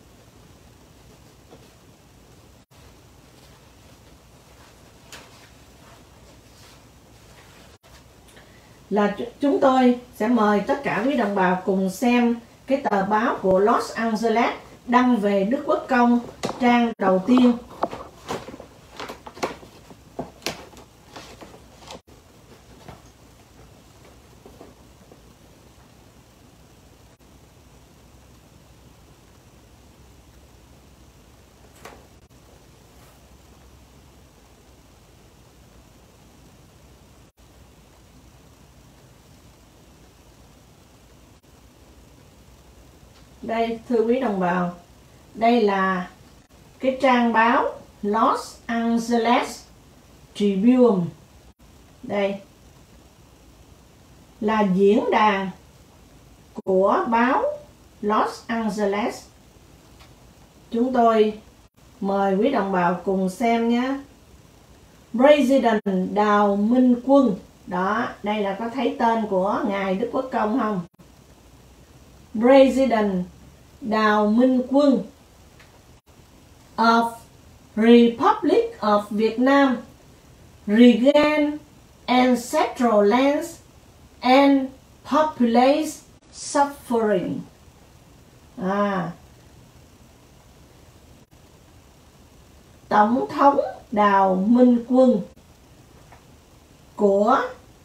S1: Là chúng tôi sẽ mời tất cả quý đồng bào cùng xem cái tờ báo của Los Angeles đăng về Đức Quốc Công trang đầu tiên. Đây thưa quý đồng bào, đây là cái trang báo Los Angeles Tribune. Đây là diễn đàn của báo Los Angeles. Chúng tôi mời quý đồng bào cùng xem nhé. President Đào Minh Quân. Đó, đây là có thấy tên của Ngài Đức Quốc Công không? President Đào Minh Quân of Republic of Vietnam regain ancestral lands and populate suffering. À, Tổng thống Đào Minh Quân của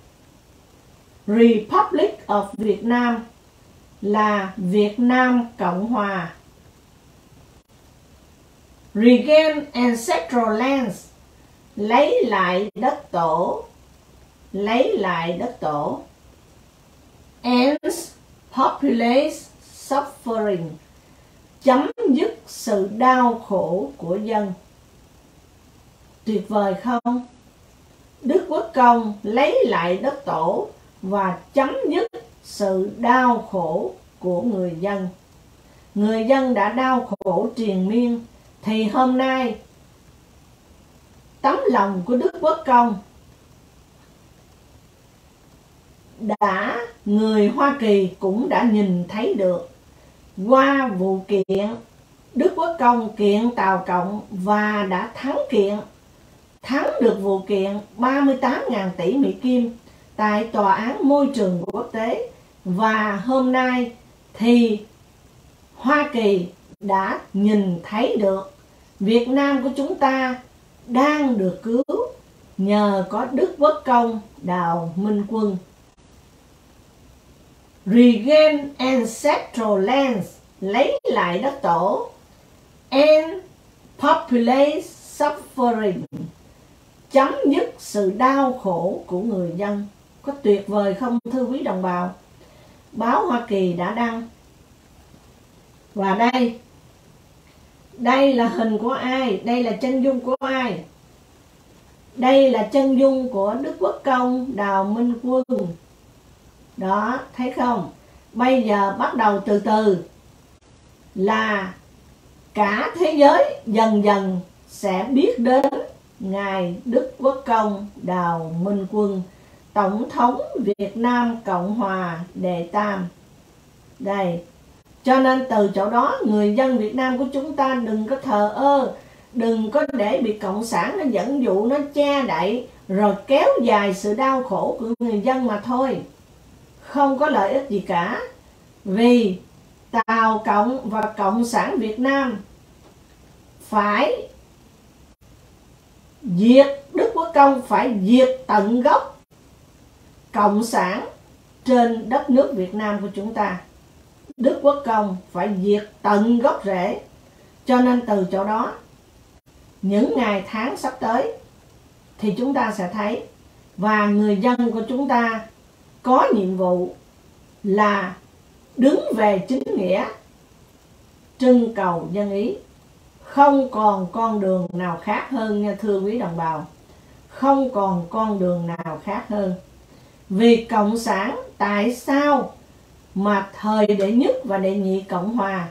S1: Republic of Vietnam là Việt Nam Cộng Hòa. Regain ancestral lands, lấy lại đất tổ, lấy lại đất tổ. And populate suffering, chấm dứt sự đau khổ của dân. Tuyệt vời không? Đức Quốc Công lấy lại đất tổ và chấm dứt sự đau khổ của người dân. Người dân đã đau khổ triền miên, thì hôm nay tấm lòng của Đức Quốc Công đã người Hoa Kỳ cũng đã nhìn thấy được. Qua vụ kiện, Đức Quốc Công kiện Tàu Cộng và đã thắng kiện, thắng được vụ kiện ba mươi tám nghìn tỷ Mỹ Kim tại Tòa án Môi trường Quốc tế. Và hôm nay thì Hoa Kỳ đã nhìn thấy được Việt Nam của chúng ta đang được cứu nhờ có Đức Quốc Công Đào Minh Quân. Regain ancestral lands, lấy lại đất tổ. And populate suffering, chấm dứt sự đau khổ của người dân. Có tuyệt vời không thưa quý đồng bào? Báo Hoa Kỳ đã đăng. Và đây, đây là hình của ai? Đây là chân dung của ai? Đây là chân dung của Đức Quốc Công Đào Minh Quân. Đó, thấy không? Bây giờ bắt đầu từ từ là cả thế giới dần dần sẽ biết đến Ngài Đức Quốc Công Đào Minh Quân, Tổng thống Việt Nam Cộng Hòa đệ tam. Đây, cho nên từ chỗ đó người dân Việt Nam của chúng ta đừng có thờ ơ, đừng có để bị Cộng sản nó dẫn dụ, nó che đậy, rồi kéo dài sự đau khổ của người dân mà thôi. Không có lợi ích gì cả. Vì Tàu Cộng và Cộng sản Việt Nam phải diệt, Đức Quốc Công phải diệt tận gốc Cộng sản trên đất nước Việt Nam của chúng ta. Đức Quốc Công phải diệt tận gốc rễ. Cho nên từ chỗ đó, những ngày tháng sắp tới thì chúng ta sẽ thấy, và người dân của chúng ta có nhiệm vụ là đứng về chính nghĩa, trưng cầu dân ý. Không còn con đường nào khác hơn nha thưa quý đồng bào. Không còn con đường nào khác hơn. Vì Cộng sản tại sao mà thời đệ nhất và đệ nhị Cộng Hòa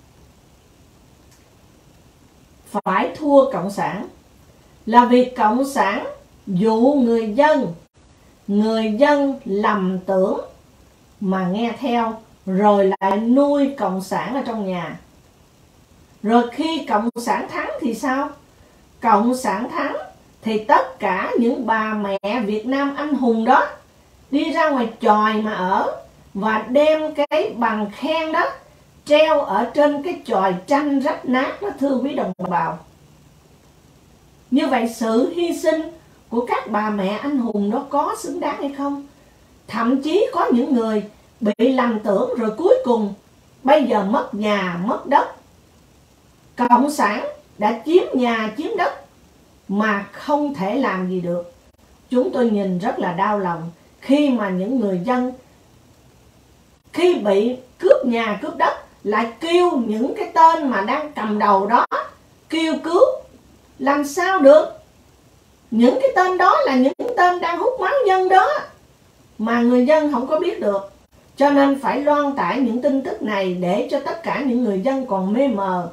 S1: phải thua Cộng sản? Là vì Cộng sản dụ người dân, người dân lầm tưởng mà nghe theo, rồi lại nuôi Cộng sản ở trong nhà. Rồi khi Cộng sản thắng thì sao? Cộng sản thắng thì tất cả những bà mẹ Việt Nam anh hùng đó đi ra ngoài chòi mà ở, và đem cái bằng khen đó treo ở trên cái chòi tranh rách nát đó thưa quý đồng bào. Như vậy sự hy sinh của các bà mẹ anh hùng đó có xứng đáng hay không? Thậm chí có những người bị lầm tưởng rồi cuối cùng bây giờ mất nhà mất đất. Cộng sản đã chiếm nhà chiếm đất mà không thể làm gì được. Chúng tôi nhìn rất là đau lòng khi mà những người dân khi bị cướp nhà cướp đất lại kêu những cái tên mà đang cầm đầu đó kêu cứu. Làm sao được? Những cái tên đó là những tên đang hút máu dân đó, mà người dân không có biết được. Cho nên phải loan tải những tin tức này để cho tất cả những người dân còn mê mờ.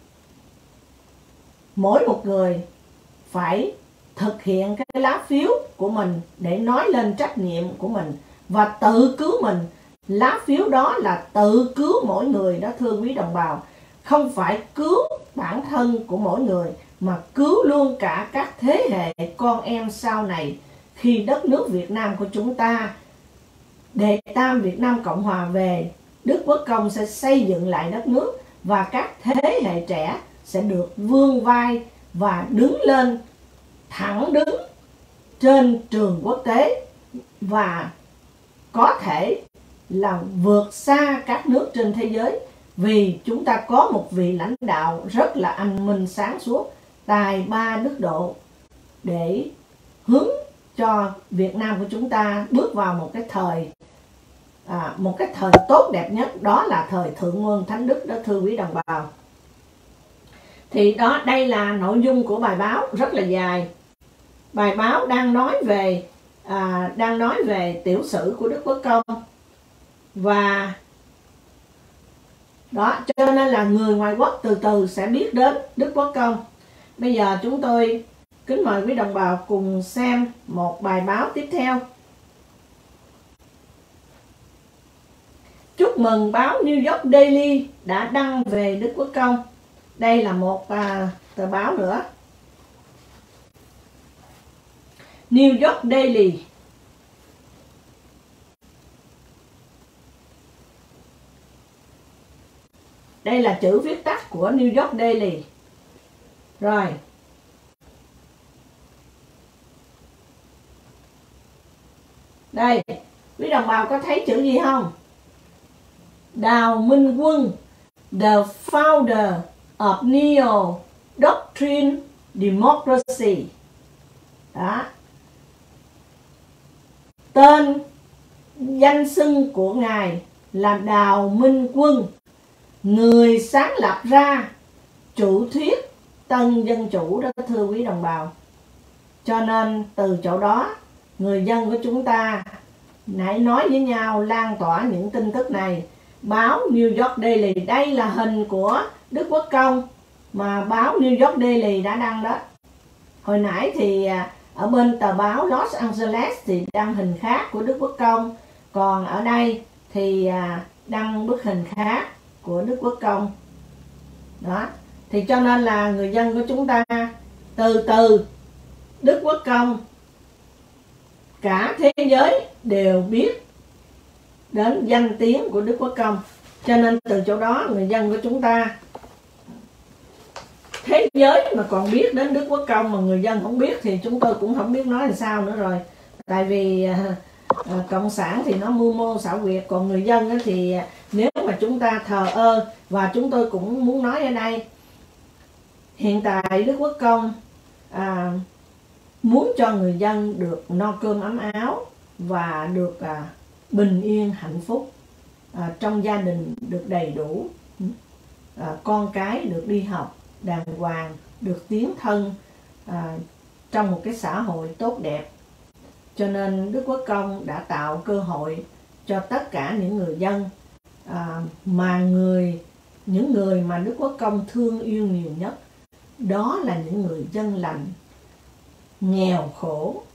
S1: Mỗi một người phải thực hiện cái lá phiếu của mình để nói lên trách nhiệm của mình và tự cứu mình. Lá phiếu đó là tự cứu mỗi người đó thưa quý đồng bào. Không phải cứu bản thân của mỗi người, mà cứu luôn cả các thế hệ con em sau này. Khi đất nước Việt Nam của chúng ta, đệ tam Việt Nam Cộng Hòa về, Đức Quốc Công sẽ xây dựng lại đất nước, và các thế hệ trẻ sẽ được vươn vai và đứng lên thẳng đứng trên trường quốc tế, và có thể là vượt xa các nước trên thế giới. Vì chúng ta có một vị lãnh đạo rất là anh minh sáng suốt, tài ba đức độ, để hướng cho Việt Nam của chúng ta bước vào một cái thời à, một cái thời tốt đẹp nhất, đó là thời Thượng Nguồn Thánh Đức đó thưa quý đồng bào. Thì đó, đây là nội dung của bài báo rất là dài. Bài báo đang nói về à, đang nói về tiểu sử của Đức Quốc Công, và Đó, cho nên là người ngoại quốc từ từ sẽ biết đến Đức Quốc Công. Bây giờ chúng tôi kính mời quý đồng bào cùng xem một bài báo tiếp theo. Chúc mừng báo New York Daily đã đăng về Đức Quốc Công. Đây là một à, tờ báo nữa. New York Daily. Đây là chữ viết tắt của New York Daily. Rồi. Đây, quý đồng bào có thấy chữ gì không? Đào Minh Quân, the founder of Neo Doctrine Democracy. Đó. Tên danh xưng của Ngài là Đào Minh Quân, người sáng lập ra chủ thuyết tân dân chủ đó, thưa quý đồng bào. Cho nên từ chỗ đó, người dân của chúng ta hãy nói với nhau, lan tỏa những tin tức này. Báo New York Daily, đây là hình của Đức Quốc Công mà báo New York Daily đã đăng đó. Hồi nãy thì ở bên tờ báo Los Angeles thì đăng hình khác của Đức Quốc Công, còn ở đây thì đăng bức hình khác của Đức Quốc Công. Đó, thì cho nên là người dân của chúng ta từ từ Đức Quốc Công, cả thế giới đều biết đến danh tiếng của Đức Quốc Công. Cho nên từ chỗ đó người dân của chúng ta, thế giới mà còn biết đến Đức Quốc Công mà người dân không biết thì chúng tôi cũng không biết nói làm sao nữa rồi. Tại vì à, à, cộng sản thì nó mưu mô xảo quyệt, còn người dân thì nếu mà chúng ta thờ ơ. Và chúng tôi cũng muốn nói ở đây, hiện tại Đức Quốc Công à, muốn cho người dân được no cơm ấm áo và được à, bình yên hạnh phúc, à, trong gia đình được đầy đủ, à, con cái được đi học đàng hoàng, được tiến thân à, trong một cái xã hội tốt đẹp. Cho nên Đức Quốc Công đã tạo cơ hội cho tất cả những người dân à, mà người những người mà Đức Quốc Công thương yêu nhiều nhất, đó là những người dân lành, nghèo khổ,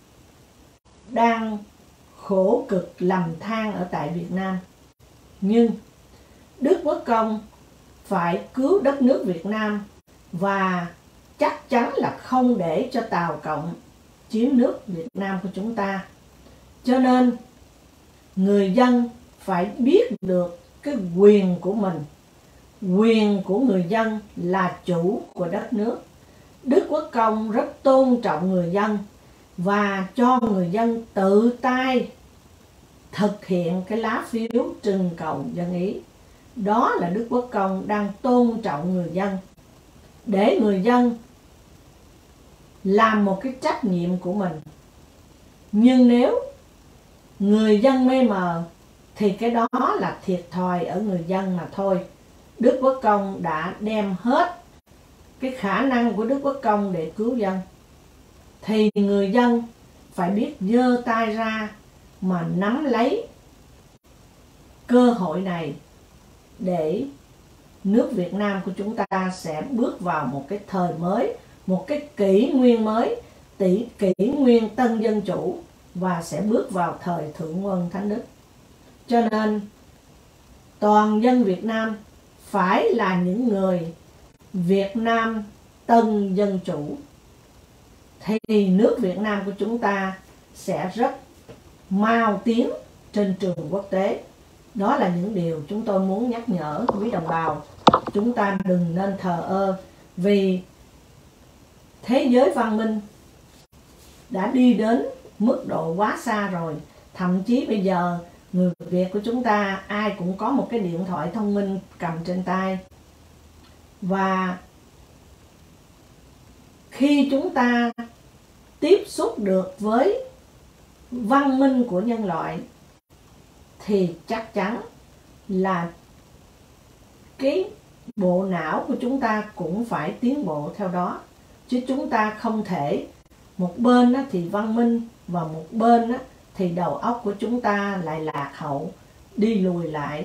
S1: đang khổ cực lầm than ở tại Việt Nam. Nhưng Đức Quốc Công phải cứu đất nước Việt Nam và chắc chắn là không để cho Tàu Cộng chiếm nước Việt Nam của chúng ta. Cho nên người dân phải biết được cái quyền của mình. Quyền của người dân là chủ của đất nước. Đức Quốc Công rất tôn trọng người dân và cho người dân tự tay thực hiện cái lá phiếu trưng cầu dân ý. Đó là Đức Quốc Công đang tôn trọng người dân, để người dân làm một cái trách nhiệm của mình. Nhưng nếu người dân mê mờ thì cái đó là thiệt thòi ở người dân mà thôi. Đức Quốc Công đã đem hết cái khả năng của Đức Quốc Công để cứu dân, thì người dân phải biết giơ tay ra mà nắm lấy cơ hội này, để nước Việt Nam của chúng ta sẽ bước vào một cái thời mới, một cái kỷ nguyên mới, tỷ kỷ nguyên tân dân chủ, và sẽ bước vào thời thượng quân thánh đức. Cho nên toàn dân Việt Nam phải là những người Việt Nam tân dân chủ, thì nước Việt Nam của chúng ta sẽ rất mau tiến trên trường quốc tế. Đó là những điều chúng tôi muốn nhắc nhở quý đồng bào. Chúng ta đừng nên thờ ơ, vì thế giới văn minh đã đi đến mức độ quá xa rồi. Thậm chí bây giờ người Việt của chúng ta ai cũng có một cái điện thoại thông minh cầm trên tay. Và khi chúng ta tiếp xúc được với văn minh của nhân loại thì chắc chắn là cái bộ não của chúng ta cũng phải tiến bộ theo đó. Chứ chúng ta không thể một bên thì văn minh và một bên thì đầu óc của chúng ta lại lạc hậu, đi lùi lại.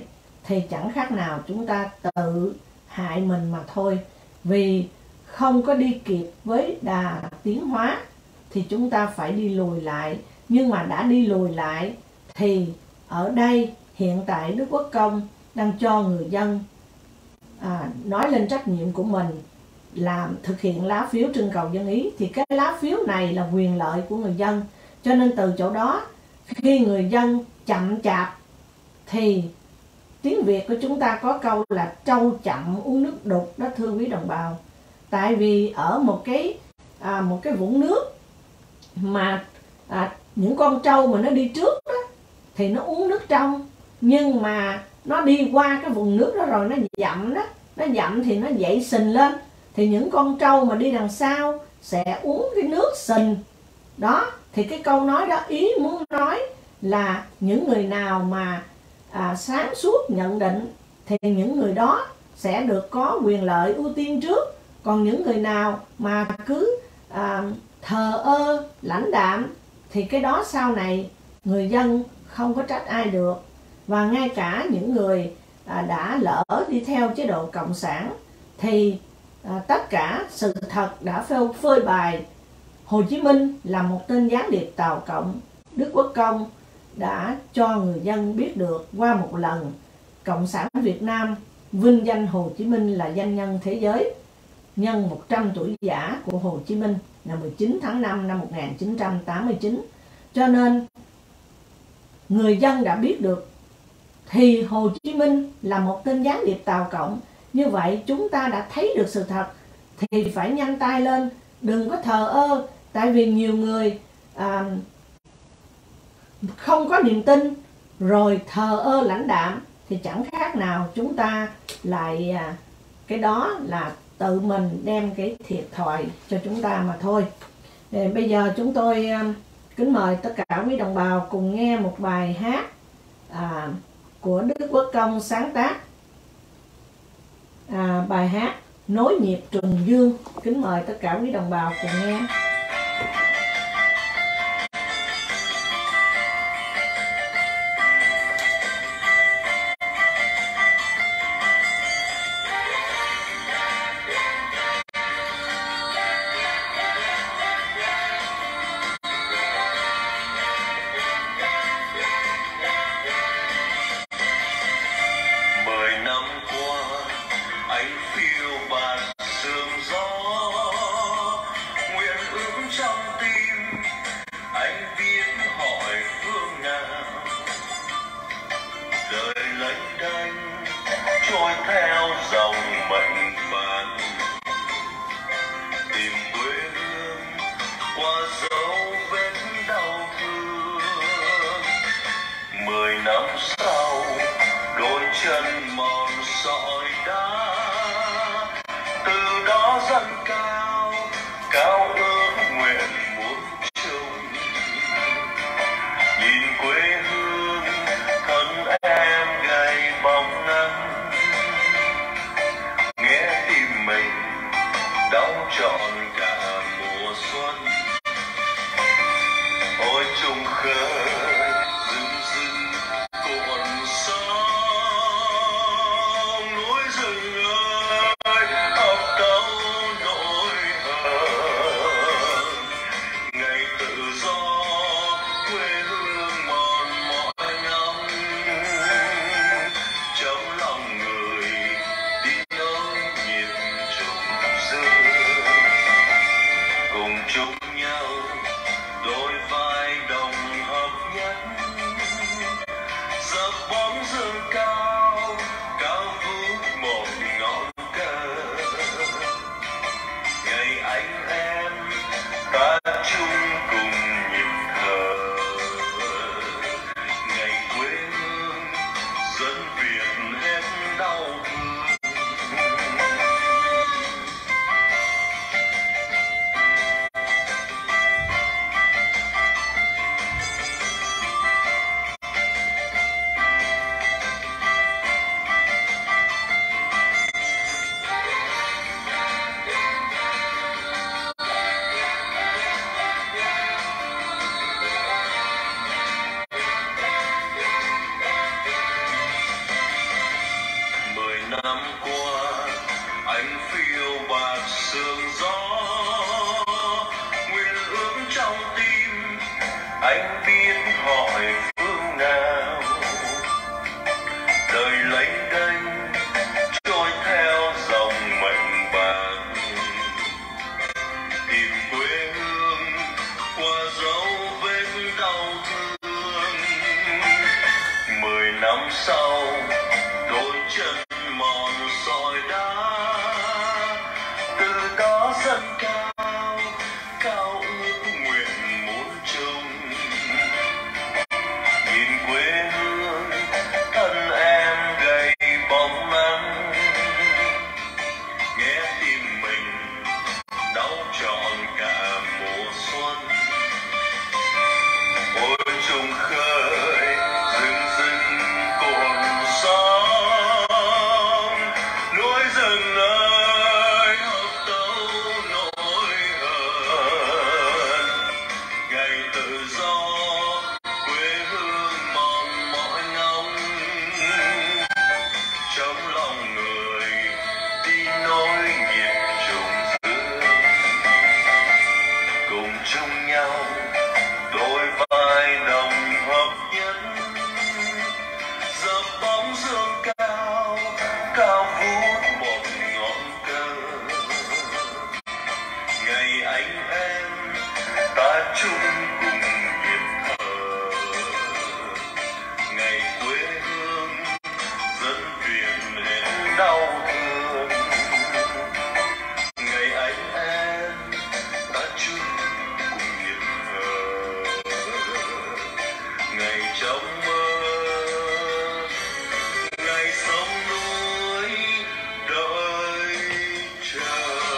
S1: thì chẳng khác nào chúng ta tự hại mình mà thôi. Vì không có đi kịp với đà tiến hóa thì chúng ta phải đi lùi lại. Nhưng mà đã đi lùi lại thì ở đây hiện tại Đức Quốc Công đang cho người dân à, nói lên trách nhiệm của mình, làm thực hiện lá phiếu trưng cầu dân ý. Thì cái lá phiếu này là quyền lợi của người dân, cho nên từ chỗ đó khi người dân chậm chạp thì tiếng Việt của chúng ta có câu là trâu chậm uống nước đục đó thưa quý đồng bào. Tại vì ở một cái à, một cái vũng nước mà à, những con trâu mà nó đi trước đó, thì nó uống nước trong, nhưng mà nó đi qua cái vùng nước đó rồi nó dặm đó, nó dặm thì nó dậy sình lên, thì những con trâu mà đi đằng sau sẽ uống cái nước sình đó. Thì cái câu nói đó ý muốn nói là những người nào mà à, sáng suốt nhận định thì những người đó sẽ được có quyền lợi ưu tiên trước. Còn những người nào mà cứ à, thờ ơ lãnh đạm thì cái đó sau này người dân không có trách ai được. Và ngay cả những người à, đã lỡ đi theo chế độ cộng sản thì à, tất cả sự thật đã phơi, phơi bày Hồ Chí Minh là một tên gián điệp Tàu Cộng. Đức Quốc Công đã cho người dân biết được qua một lần Cộng sản Việt Nam vinh danh Hồ Chí Minh là danh nhân thế giới nhân một trăm tuổi giã của Hồ Chí Minh ngày mười chín tháng năm năm một nghìn chín trăm tám mươi chín. Cho nên người dân đã biết được thì Hồ Chí Minh là một tên gián điệp Tàu Cộng. Như vậy chúng ta đã thấy được sự thật thì phải nhanh tay lên, đừng có thờ ơ. Tại vì nhiều người à, không có niềm tin rồi thờ ơ lãnh đạm thì chẳng khác nào chúng ta lại à, cái đó là tự mình đem cái thiệt thòi cho chúng ta mà thôi. Thì bây giờ chúng tôi à, kính mời tất cả quý đồng bào cùng nghe một bài hát à, của Đức Quốc Công sáng tác, à, bài hát Nối Nhịp Trùng Dương. Kính mời tất cả quý đồng bào cùng nghe.
S2: năm qua anh phiêu bạt sương gió, nguyện ước trong tim anh biết hỏi phương nào. Đời lênh đênh trôi theo dòng mệnh vàng, tìm quê hương qua dấu vết đau thương. Mười năm sau đôi chân mòn sỏi đá, từ đó dâng cao cao ước nguyện muốn chung. Nhìn quê hương thân em gầy bóng nắng, nghe tim mình đau trọn cả mùa xuân. Ôi trùng khơi rừng rừng cồn sóng, núi rừng ơi hợp tấu nỗi hờn. Ngày tự do quê hương mong mỏi ngóng, trong lòng người đi nối nhịp trùng dương. Cùng chung nhau đôi vai đồng hợp nhất, dập bóng dương cao cao vút một ngọn cờ. Ngày anh em ta chung cùng hiệp thờ, ngày quê hương dẫn truyền hết đau thương. Ngày anh em ta chung cùng hiệp thờ, ngày trong mơ, ngày sông núi đợi chờ.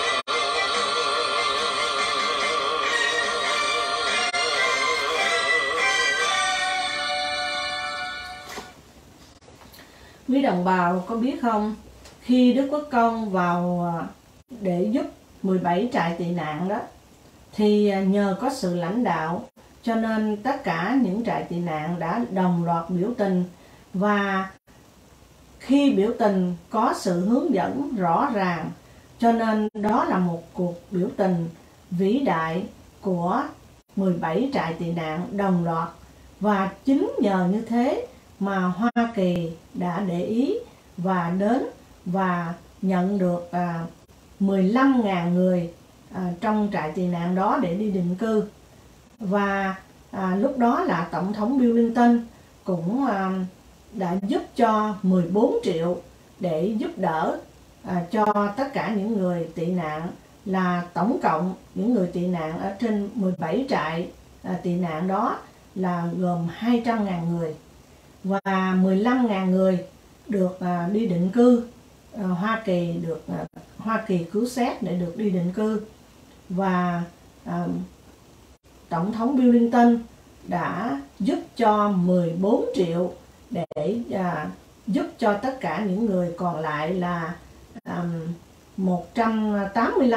S1: Quý đồng bào có biết không, khi Đức Quốc Công vào à, để giúp mười bảy trại tị nạn đó, thì à, nhờ có sự lãnh đạo cho nên tất cả những trại tị nạn đã đồng loạt biểu tình. Và khi biểu tình có sự hướng dẫn rõ ràng, cho nên đó là một cuộc biểu tình vĩ đại của mười bảy trại tị nạn đồng loạt. Và chính nhờ như thế mà Hoa Kỳ đã để ý và đến và nhận được à, mười lăm nghìn người à, trong trại tị nạn đó để đi định cư. Và à, lúc đó là Tổng thống Bill Clinton cũng à, đã giúp cho mười bốn triệu để giúp đỡ à, cho tất cả những người tị nạn, là tổng cộng những người tị nạn ở trên mười bảy trại à, tị nạn đó là gồm hai trăm nghìn người. Và mười lăm nghìn người được à, đi định cư. à, Hoa Kỳ được à, Hoa Kỳ cứu xét để được đi định cư. Và à, Tổng thống Bill Clinton đã giúp cho mười bốn triệu để à, giúp cho tất cả những người còn lại là à, một trăm tám mươi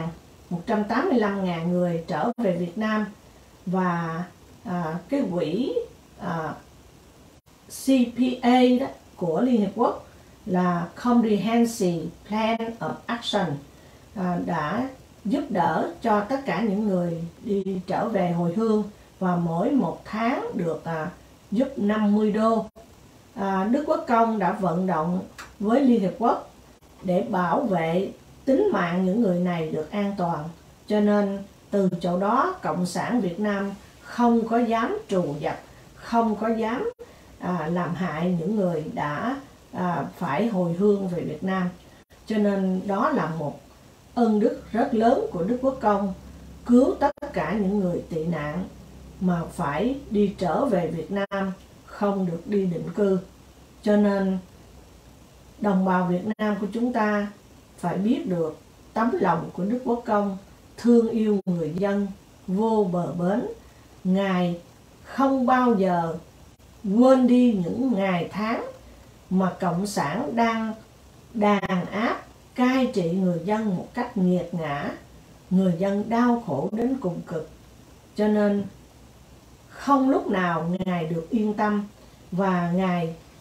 S1: lăm nghìn người trở về Việt Nam. Và à, cái quỹ à, C P A đó của Liên Hiệp Quốc là Comprehensive Plan of Action à, đã giúp đỡ cho tất cả những người đi trở về hồi hương, và mỗi một tháng được à, giúp năm mươi đô. À, Đức Quốc Công đã vận động với Liên Hiệp Quốc để bảo vệ tính mạng những người này được an toàn. Cho nên từ chỗ đó Cộng sản Việt Nam không có dám trù dập, không có dám à, làm hại những người đã à, phải hồi hương về Việt Nam. Cho nên đó là một ân đức rất lớn của Đức Quốc Công, cứu tất cả những người tị nạn mà phải đi trở về Việt Nam, không được đi định cư. Cho nên đồng bào Việt Nam của chúng ta phải biết được tấm lòng của Đức Quốc Công, thương yêu người dân vô bờ bến. Ngài không bao giờ quên đi những ngày tháng mà Cộng sản đang đàn áp, cai trị người dân một cách nghiệt ngã, người dân đau khổ đến cùng cực. Cho nên không lúc nào Ngài được yên tâm, và Ngài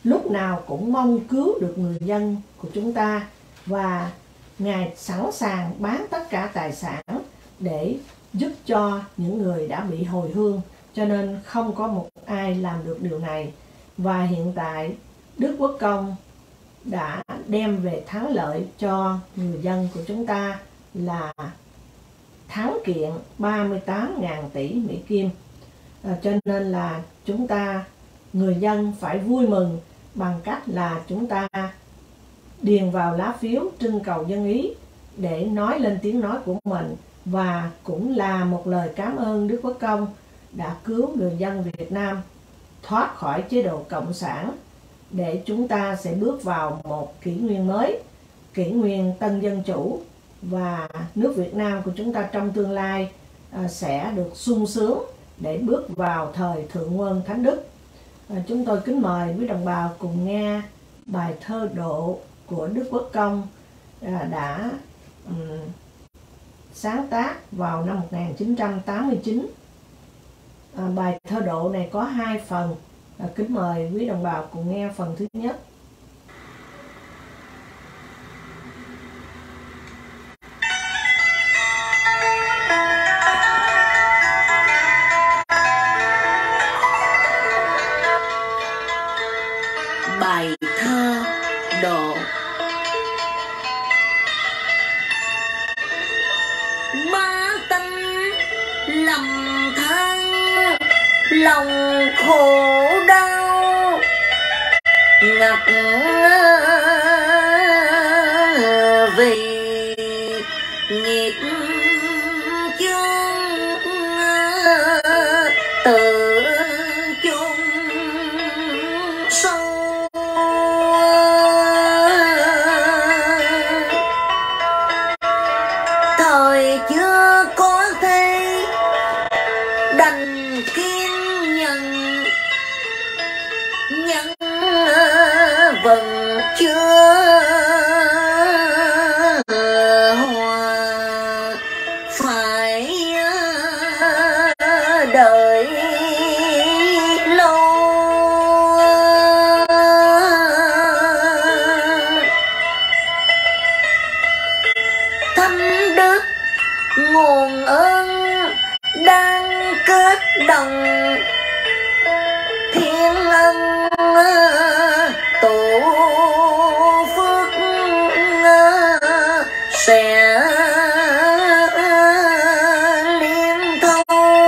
S1: lúc nào cũng mong cứu được người dân của chúng ta, và Ngài sẵn sàng bán tất cả tài sản để giúp cho những người đã bị hồi hương, cho nên không có một ai làm được điều này. Và hiện tại Đức Quốc Công đã đem về thắng lợi cho người dân của chúng ta là thắng kiện ba mươi tám nghìn tỷ Mỹ Kim. À, cho nên là chúng ta, người dân phải vui mừng bằng cách là chúng ta điền vào lá phiếu trưng cầu dân ý để nói lên tiếng nói của mình, và cũng là một lời cảm ơn Đức Quốc Công đã cứu người dân Việt Nam thoát khỏi chế độ cộng sản, để chúng ta sẽ bước vào một kỷ nguyên mới, kỷ nguyên tân dân chủ, và nước Việt Nam của chúng ta trong tương lai à, sẽ được sung sướng để bước vào thời Thượng Quân Thánh Đức. À, chúng tôi kính mời quý đồng bào cùng nghe bài thơ độ của Đức Quốc Công à, đã um, sáng tác vào năm một nghìn chín trăm tám mươi chín. À, bài thơ độ này có hai phần. À, kính mời quý đồng bào cùng nghe phần thứ nhất.
S3: Bài thơ độ. Ba tánh lầm than lòng khổ đau, ngặt vì nghiệp chướng tự chôn sâu. Thời chưa có thế đành kiên nhận, nhân vẫn chưa hòa, phải đợi lâu. Thánh đức nguồn ơn đang kết đồng, thiên ân tổ phước sẽ liên thâu.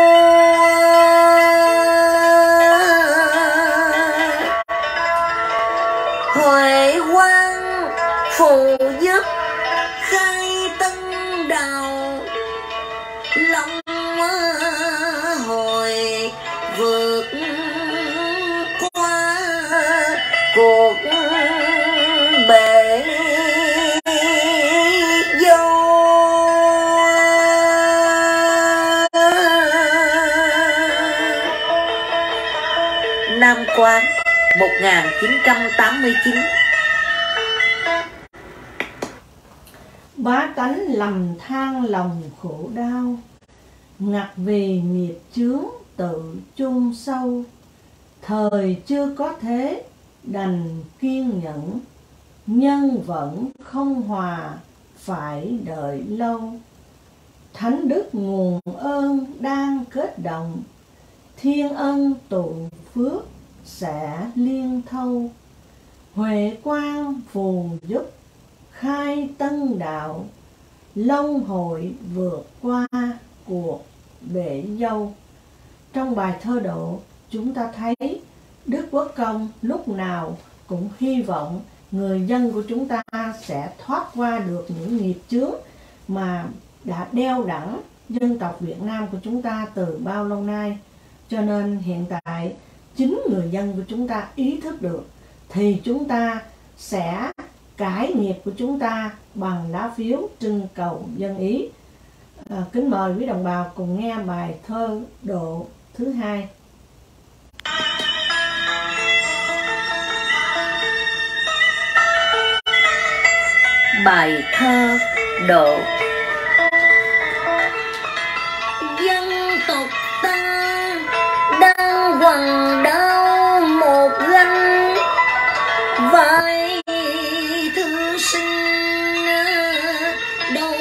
S3: Huệ quang phù giúp khai tân đạo, lòng hồi vượt qua cuộc bể dâu. Nam Quán một nghìn chín trăm tám mươi chín.
S1: Bá tánh lầm than lòng khổ đau, ngặt vì nghiệp chướng tự chôn sâu. Thời chưa có thế đành kiên nhẫn, nhân vẫn không hòa phải đợi lâu. Thánh đức nguồn ơn đang kết động, thiên ân tụ phước sẽ liên thâu. Huệ quang phù giúp khai tân đạo, long hội vượt qua cuộc bể dâu. Trong bài thơ độ, chúng ta thấy Đức Quốc Công lúc nào cũng hy vọng người dân của chúng ta sẽ thoát qua được những nghiệp chướng mà đã đeo đẳng dân tộc Việt Nam của chúng ta từ bao lâu nay. Cho nên hiện tại chính người dân của chúng ta ý thức được, thì chúng ta sẽ cải nghiệp của chúng ta bằng lá phiếu trưng cầu dân ý. À, kính mời quý đồng bào cùng nghe bài thơ độ thứ hai.
S3: Bài thơ độ. Dân tộc ta đang quằn đau một gánh, vai thư sinh đâu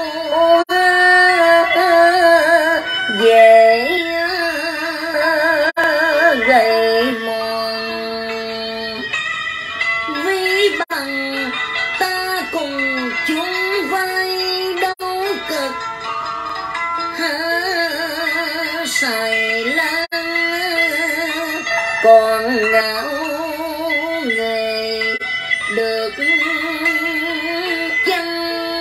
S3: dễ gầy mòn, vì bằng ta cùng chung vai đấu cực há xài lan, còn ngạo nghề được chăng.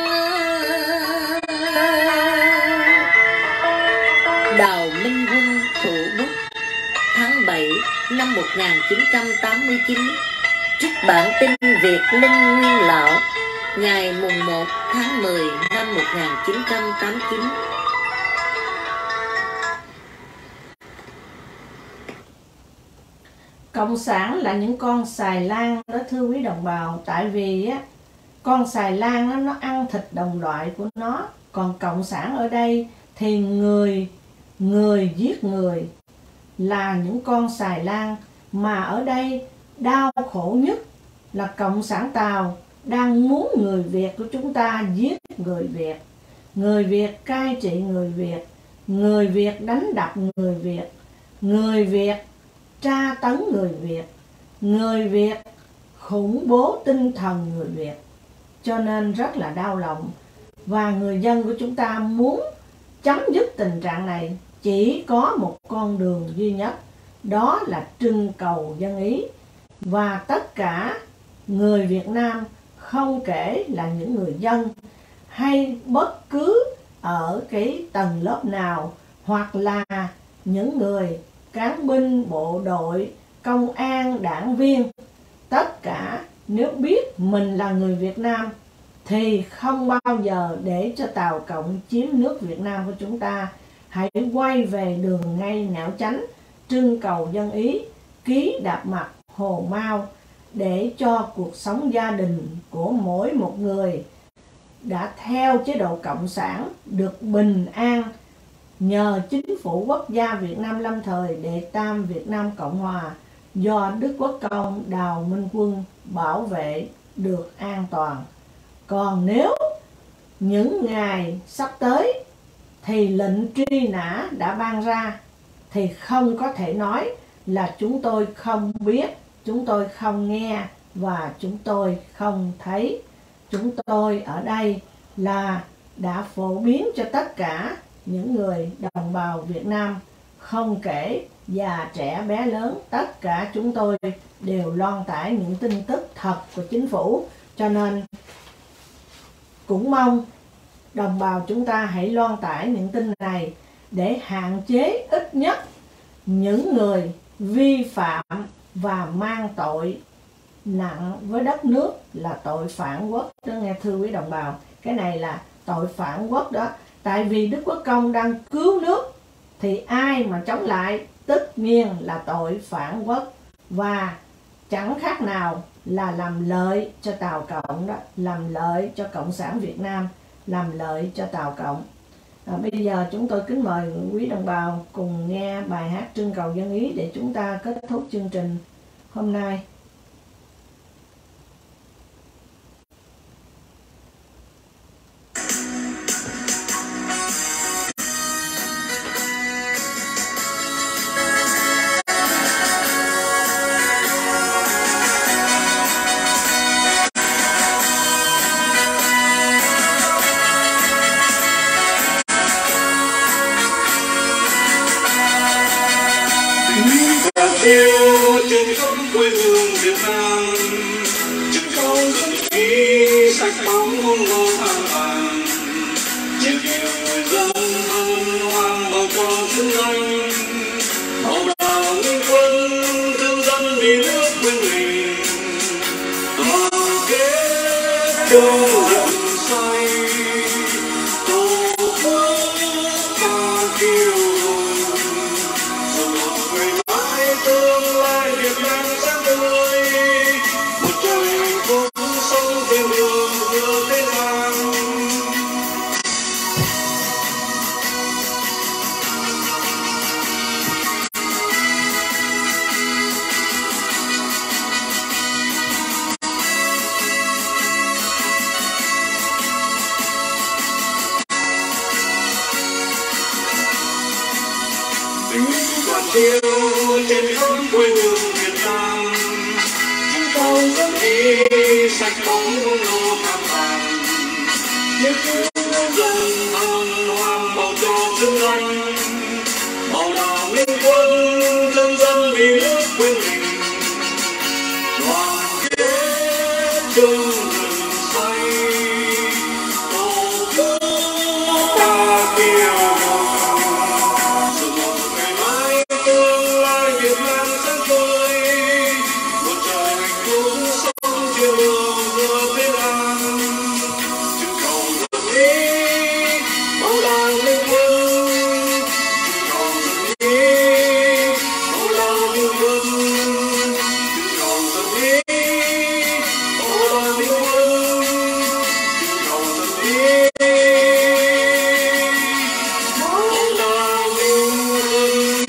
S3: Đào Minh Quân, Thủ Đức, tháng bảy năm một nghìn chín trăm tám mươi chín. Trích bản tin Việt Linh Nguyên Lão, ngày mùng một tháng mười năm một nghìn chín trăm tám mươi chín.
S1: Cộng sản là những con xài lang đó thưa quý đồng bào. Tại vì á, con xài lang đó, nó ăn thịt đồng loại của nó. Còn cộng sản ở đây thì người người giết người là những con xài lang. Mà ở đây đau khổ nhất là cộng sản Tàu đang muốn người Việt của chúng ta giết người Việt. Người Việt cai trị người Việt, người Việt đánh đập người Việt, người Việt tra tấn người Việt, người Việt khủng bố tinh thần người Việt. Cho nên rất là đau lòng. Và người dân của chúng ta muốn chấm dứt tình trạng này chỉ có một con đường duy nhất, đó là trưng cầu dân ý. Và tất cả người Việt Nam, không kể là những người dân hay bất cứ ở cái tầng lớp nào, hoặc là những người cán binh, bộ đội, công an, đảng viên, tất cả nếu biết mình là người Việt Nam thì không bao giờ để cho Tàu Cộng chiếm nước Việt Nam của chúng ta. Hãy quay về đường ngay nẻo chánh, trưng cầu dân ý, ký đạp mặt Hồ Mao, để cho cuộc sống gia đình của mỗi một người đã theo chế độ Cộng sản được bình an nhờ chính phủ quốc gia Việt Nam lâm thời Đệ Tam Việt Nam Cộng Hòa do Đức Quốc Công Đào Minh Quân bảo vệ được an toàn. Còn nếu những ngày sắp tới thì lệnh truy nã đã ban ra thì không có thể nói là chúng tôi không biết, chúng tôi không nghe và chúng tôi không thấy. Chúng tôi ở đây là đã phổ biến cho tất cả những người đồng bào Việt Nam, không kể già trẻ bé lớn, tất cả chúng tôi đều loan tải những tin tức thật của chính phủ. Cho nên cũng mong đồng bào chúng ta hãy loan tải những tin này để hạn chế ít nhất những người vi phạm và mang tội nặng với đất nước là tội phản quốc đó nghe thưa quý đồng bào. Cái này là tội phản quốc đó. Tại vì Đức Quốc Công đang cứu nước thì ai mà chống lại tất nhiên là tội phản quốc, và chẳng khác nào là làm lợi cho Tàu Cộng đó, làm lợi cho Cộng sản Việt Nam, làm lợi cho Tàu Cộng. À, bây giờ chúng tôi kính mời quý đồng bào cùng nghe bài hát trưng cầu dân ý để chúng ta kết thúc chương trình hôm nay.
S2: Yêu trên khắp quê hương Việt Nam, chừng cầu dân ý sạch bóng hôn ngô thang vàng, chiều chiều người dân hân hoan bầu cờ xứng danh, màu đào nguyên quân thương dân vì nước quên mình, đoàn kết đâu rộng say, tổ quốc ta kiêu hùng, dù người tương lai Việt Nam sáng tươi, một trời hạnh phúc sống trên đường vừa thế gian. phiêu trên khắp quê hương Việt Nam. Chúng tôi vẫn đi sạch bóng lô tham vàng, yêu thương dân hân hoan bầu cho chân anh, bầu đào minh quân dân dân vì nước quên mình, đoàn kết chung rừng xanh, tổ quốc ta kiêu hùng, sự một ngày mai tương lai Việt Nam sáng tươi, một trời hạnh phúc sống trên đường vừa bên an. Chừng cầu dân ý bầu đào minh quân, chừng cầu dân ý bầu đào minh quân, chừng cầu dân ý bầu đào minh quân, chừng cầu dân ý bầu đào minh quân.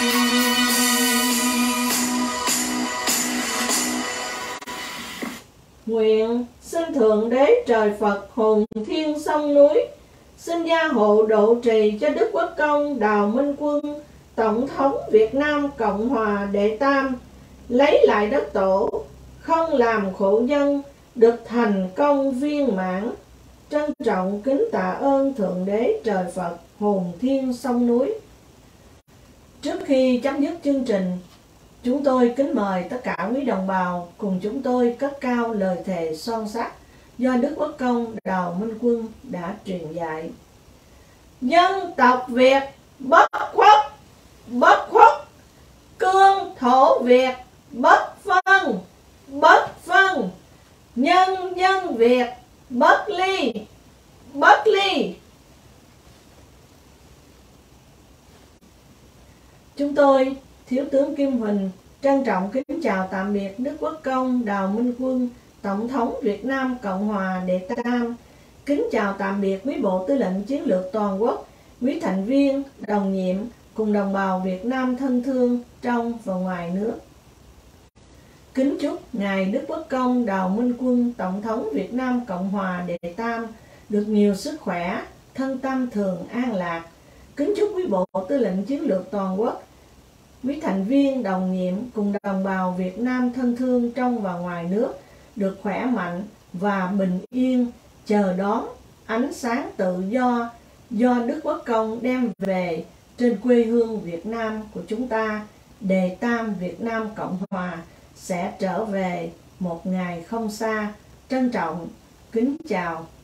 S1: Nguyện xin Thượng Đế trời Phật hồn thiên sông núi, xin gia hộ độ trì cho Đức Quốc Công Đào Minh Quân, Tổng thống Việt Nam Cộng hòa đệ tam, lấy lại đất tổ, không làm khổ dân, được thành công viên mãn. Trân trọng kính tạ ơn Thượng Đế trời Phật hồn thiên sông núi. Trước khi chấm dứt chương trình, chúng tôi kính mời tất cả quý đồng bào cùng chúng tôi cất cao lời thề son sắt do Đức Quốc Công Đào Minh Quân đã truyền dạy. Dân tộc Việt bất khuất, bất khuất, cương thổ Việt bất phân, bất phân, nhân dân Việt bất ly, bất ly. Chúng tôi, Thiếu tướng Kim Huỳnh, trân trọng kính chào tạm biệt Đức Quốc Công Đào Minh Quân, Tổng thống Việt Nam Cộng hòa đệ tam. Kính chào tạm biệt quý Bộ Tư lệnh Chiến lược Toàn quốc, quý thành viên, đồng nhiệm cùng đồng bào Việt Nam thân thương trong và ngoài nước. Kính chúc Ngài Đức Quốc Công Đào Minh Quân, Tổng thống Việt Nam Cộng hòa đệ tam được nhiều sức khỏe, thân tâm thường an lạc. Kính chúc quý Bộ Tư lệnh Chiến lược Toàn quốc, quý thành viên, đồng nhiệm cùng đồng bào Việt Nam thân thương trong và ngoài nước được khỏe mạnh và bình yên, chờ đón ánh sáng tự do do Đức Quốc Công đem về trên quê hương Việt Nam của chúng ta. Đệ tam Việt Nam Cộng hòa sẽ trở về một ngày không xa. Trân trọng kính chào.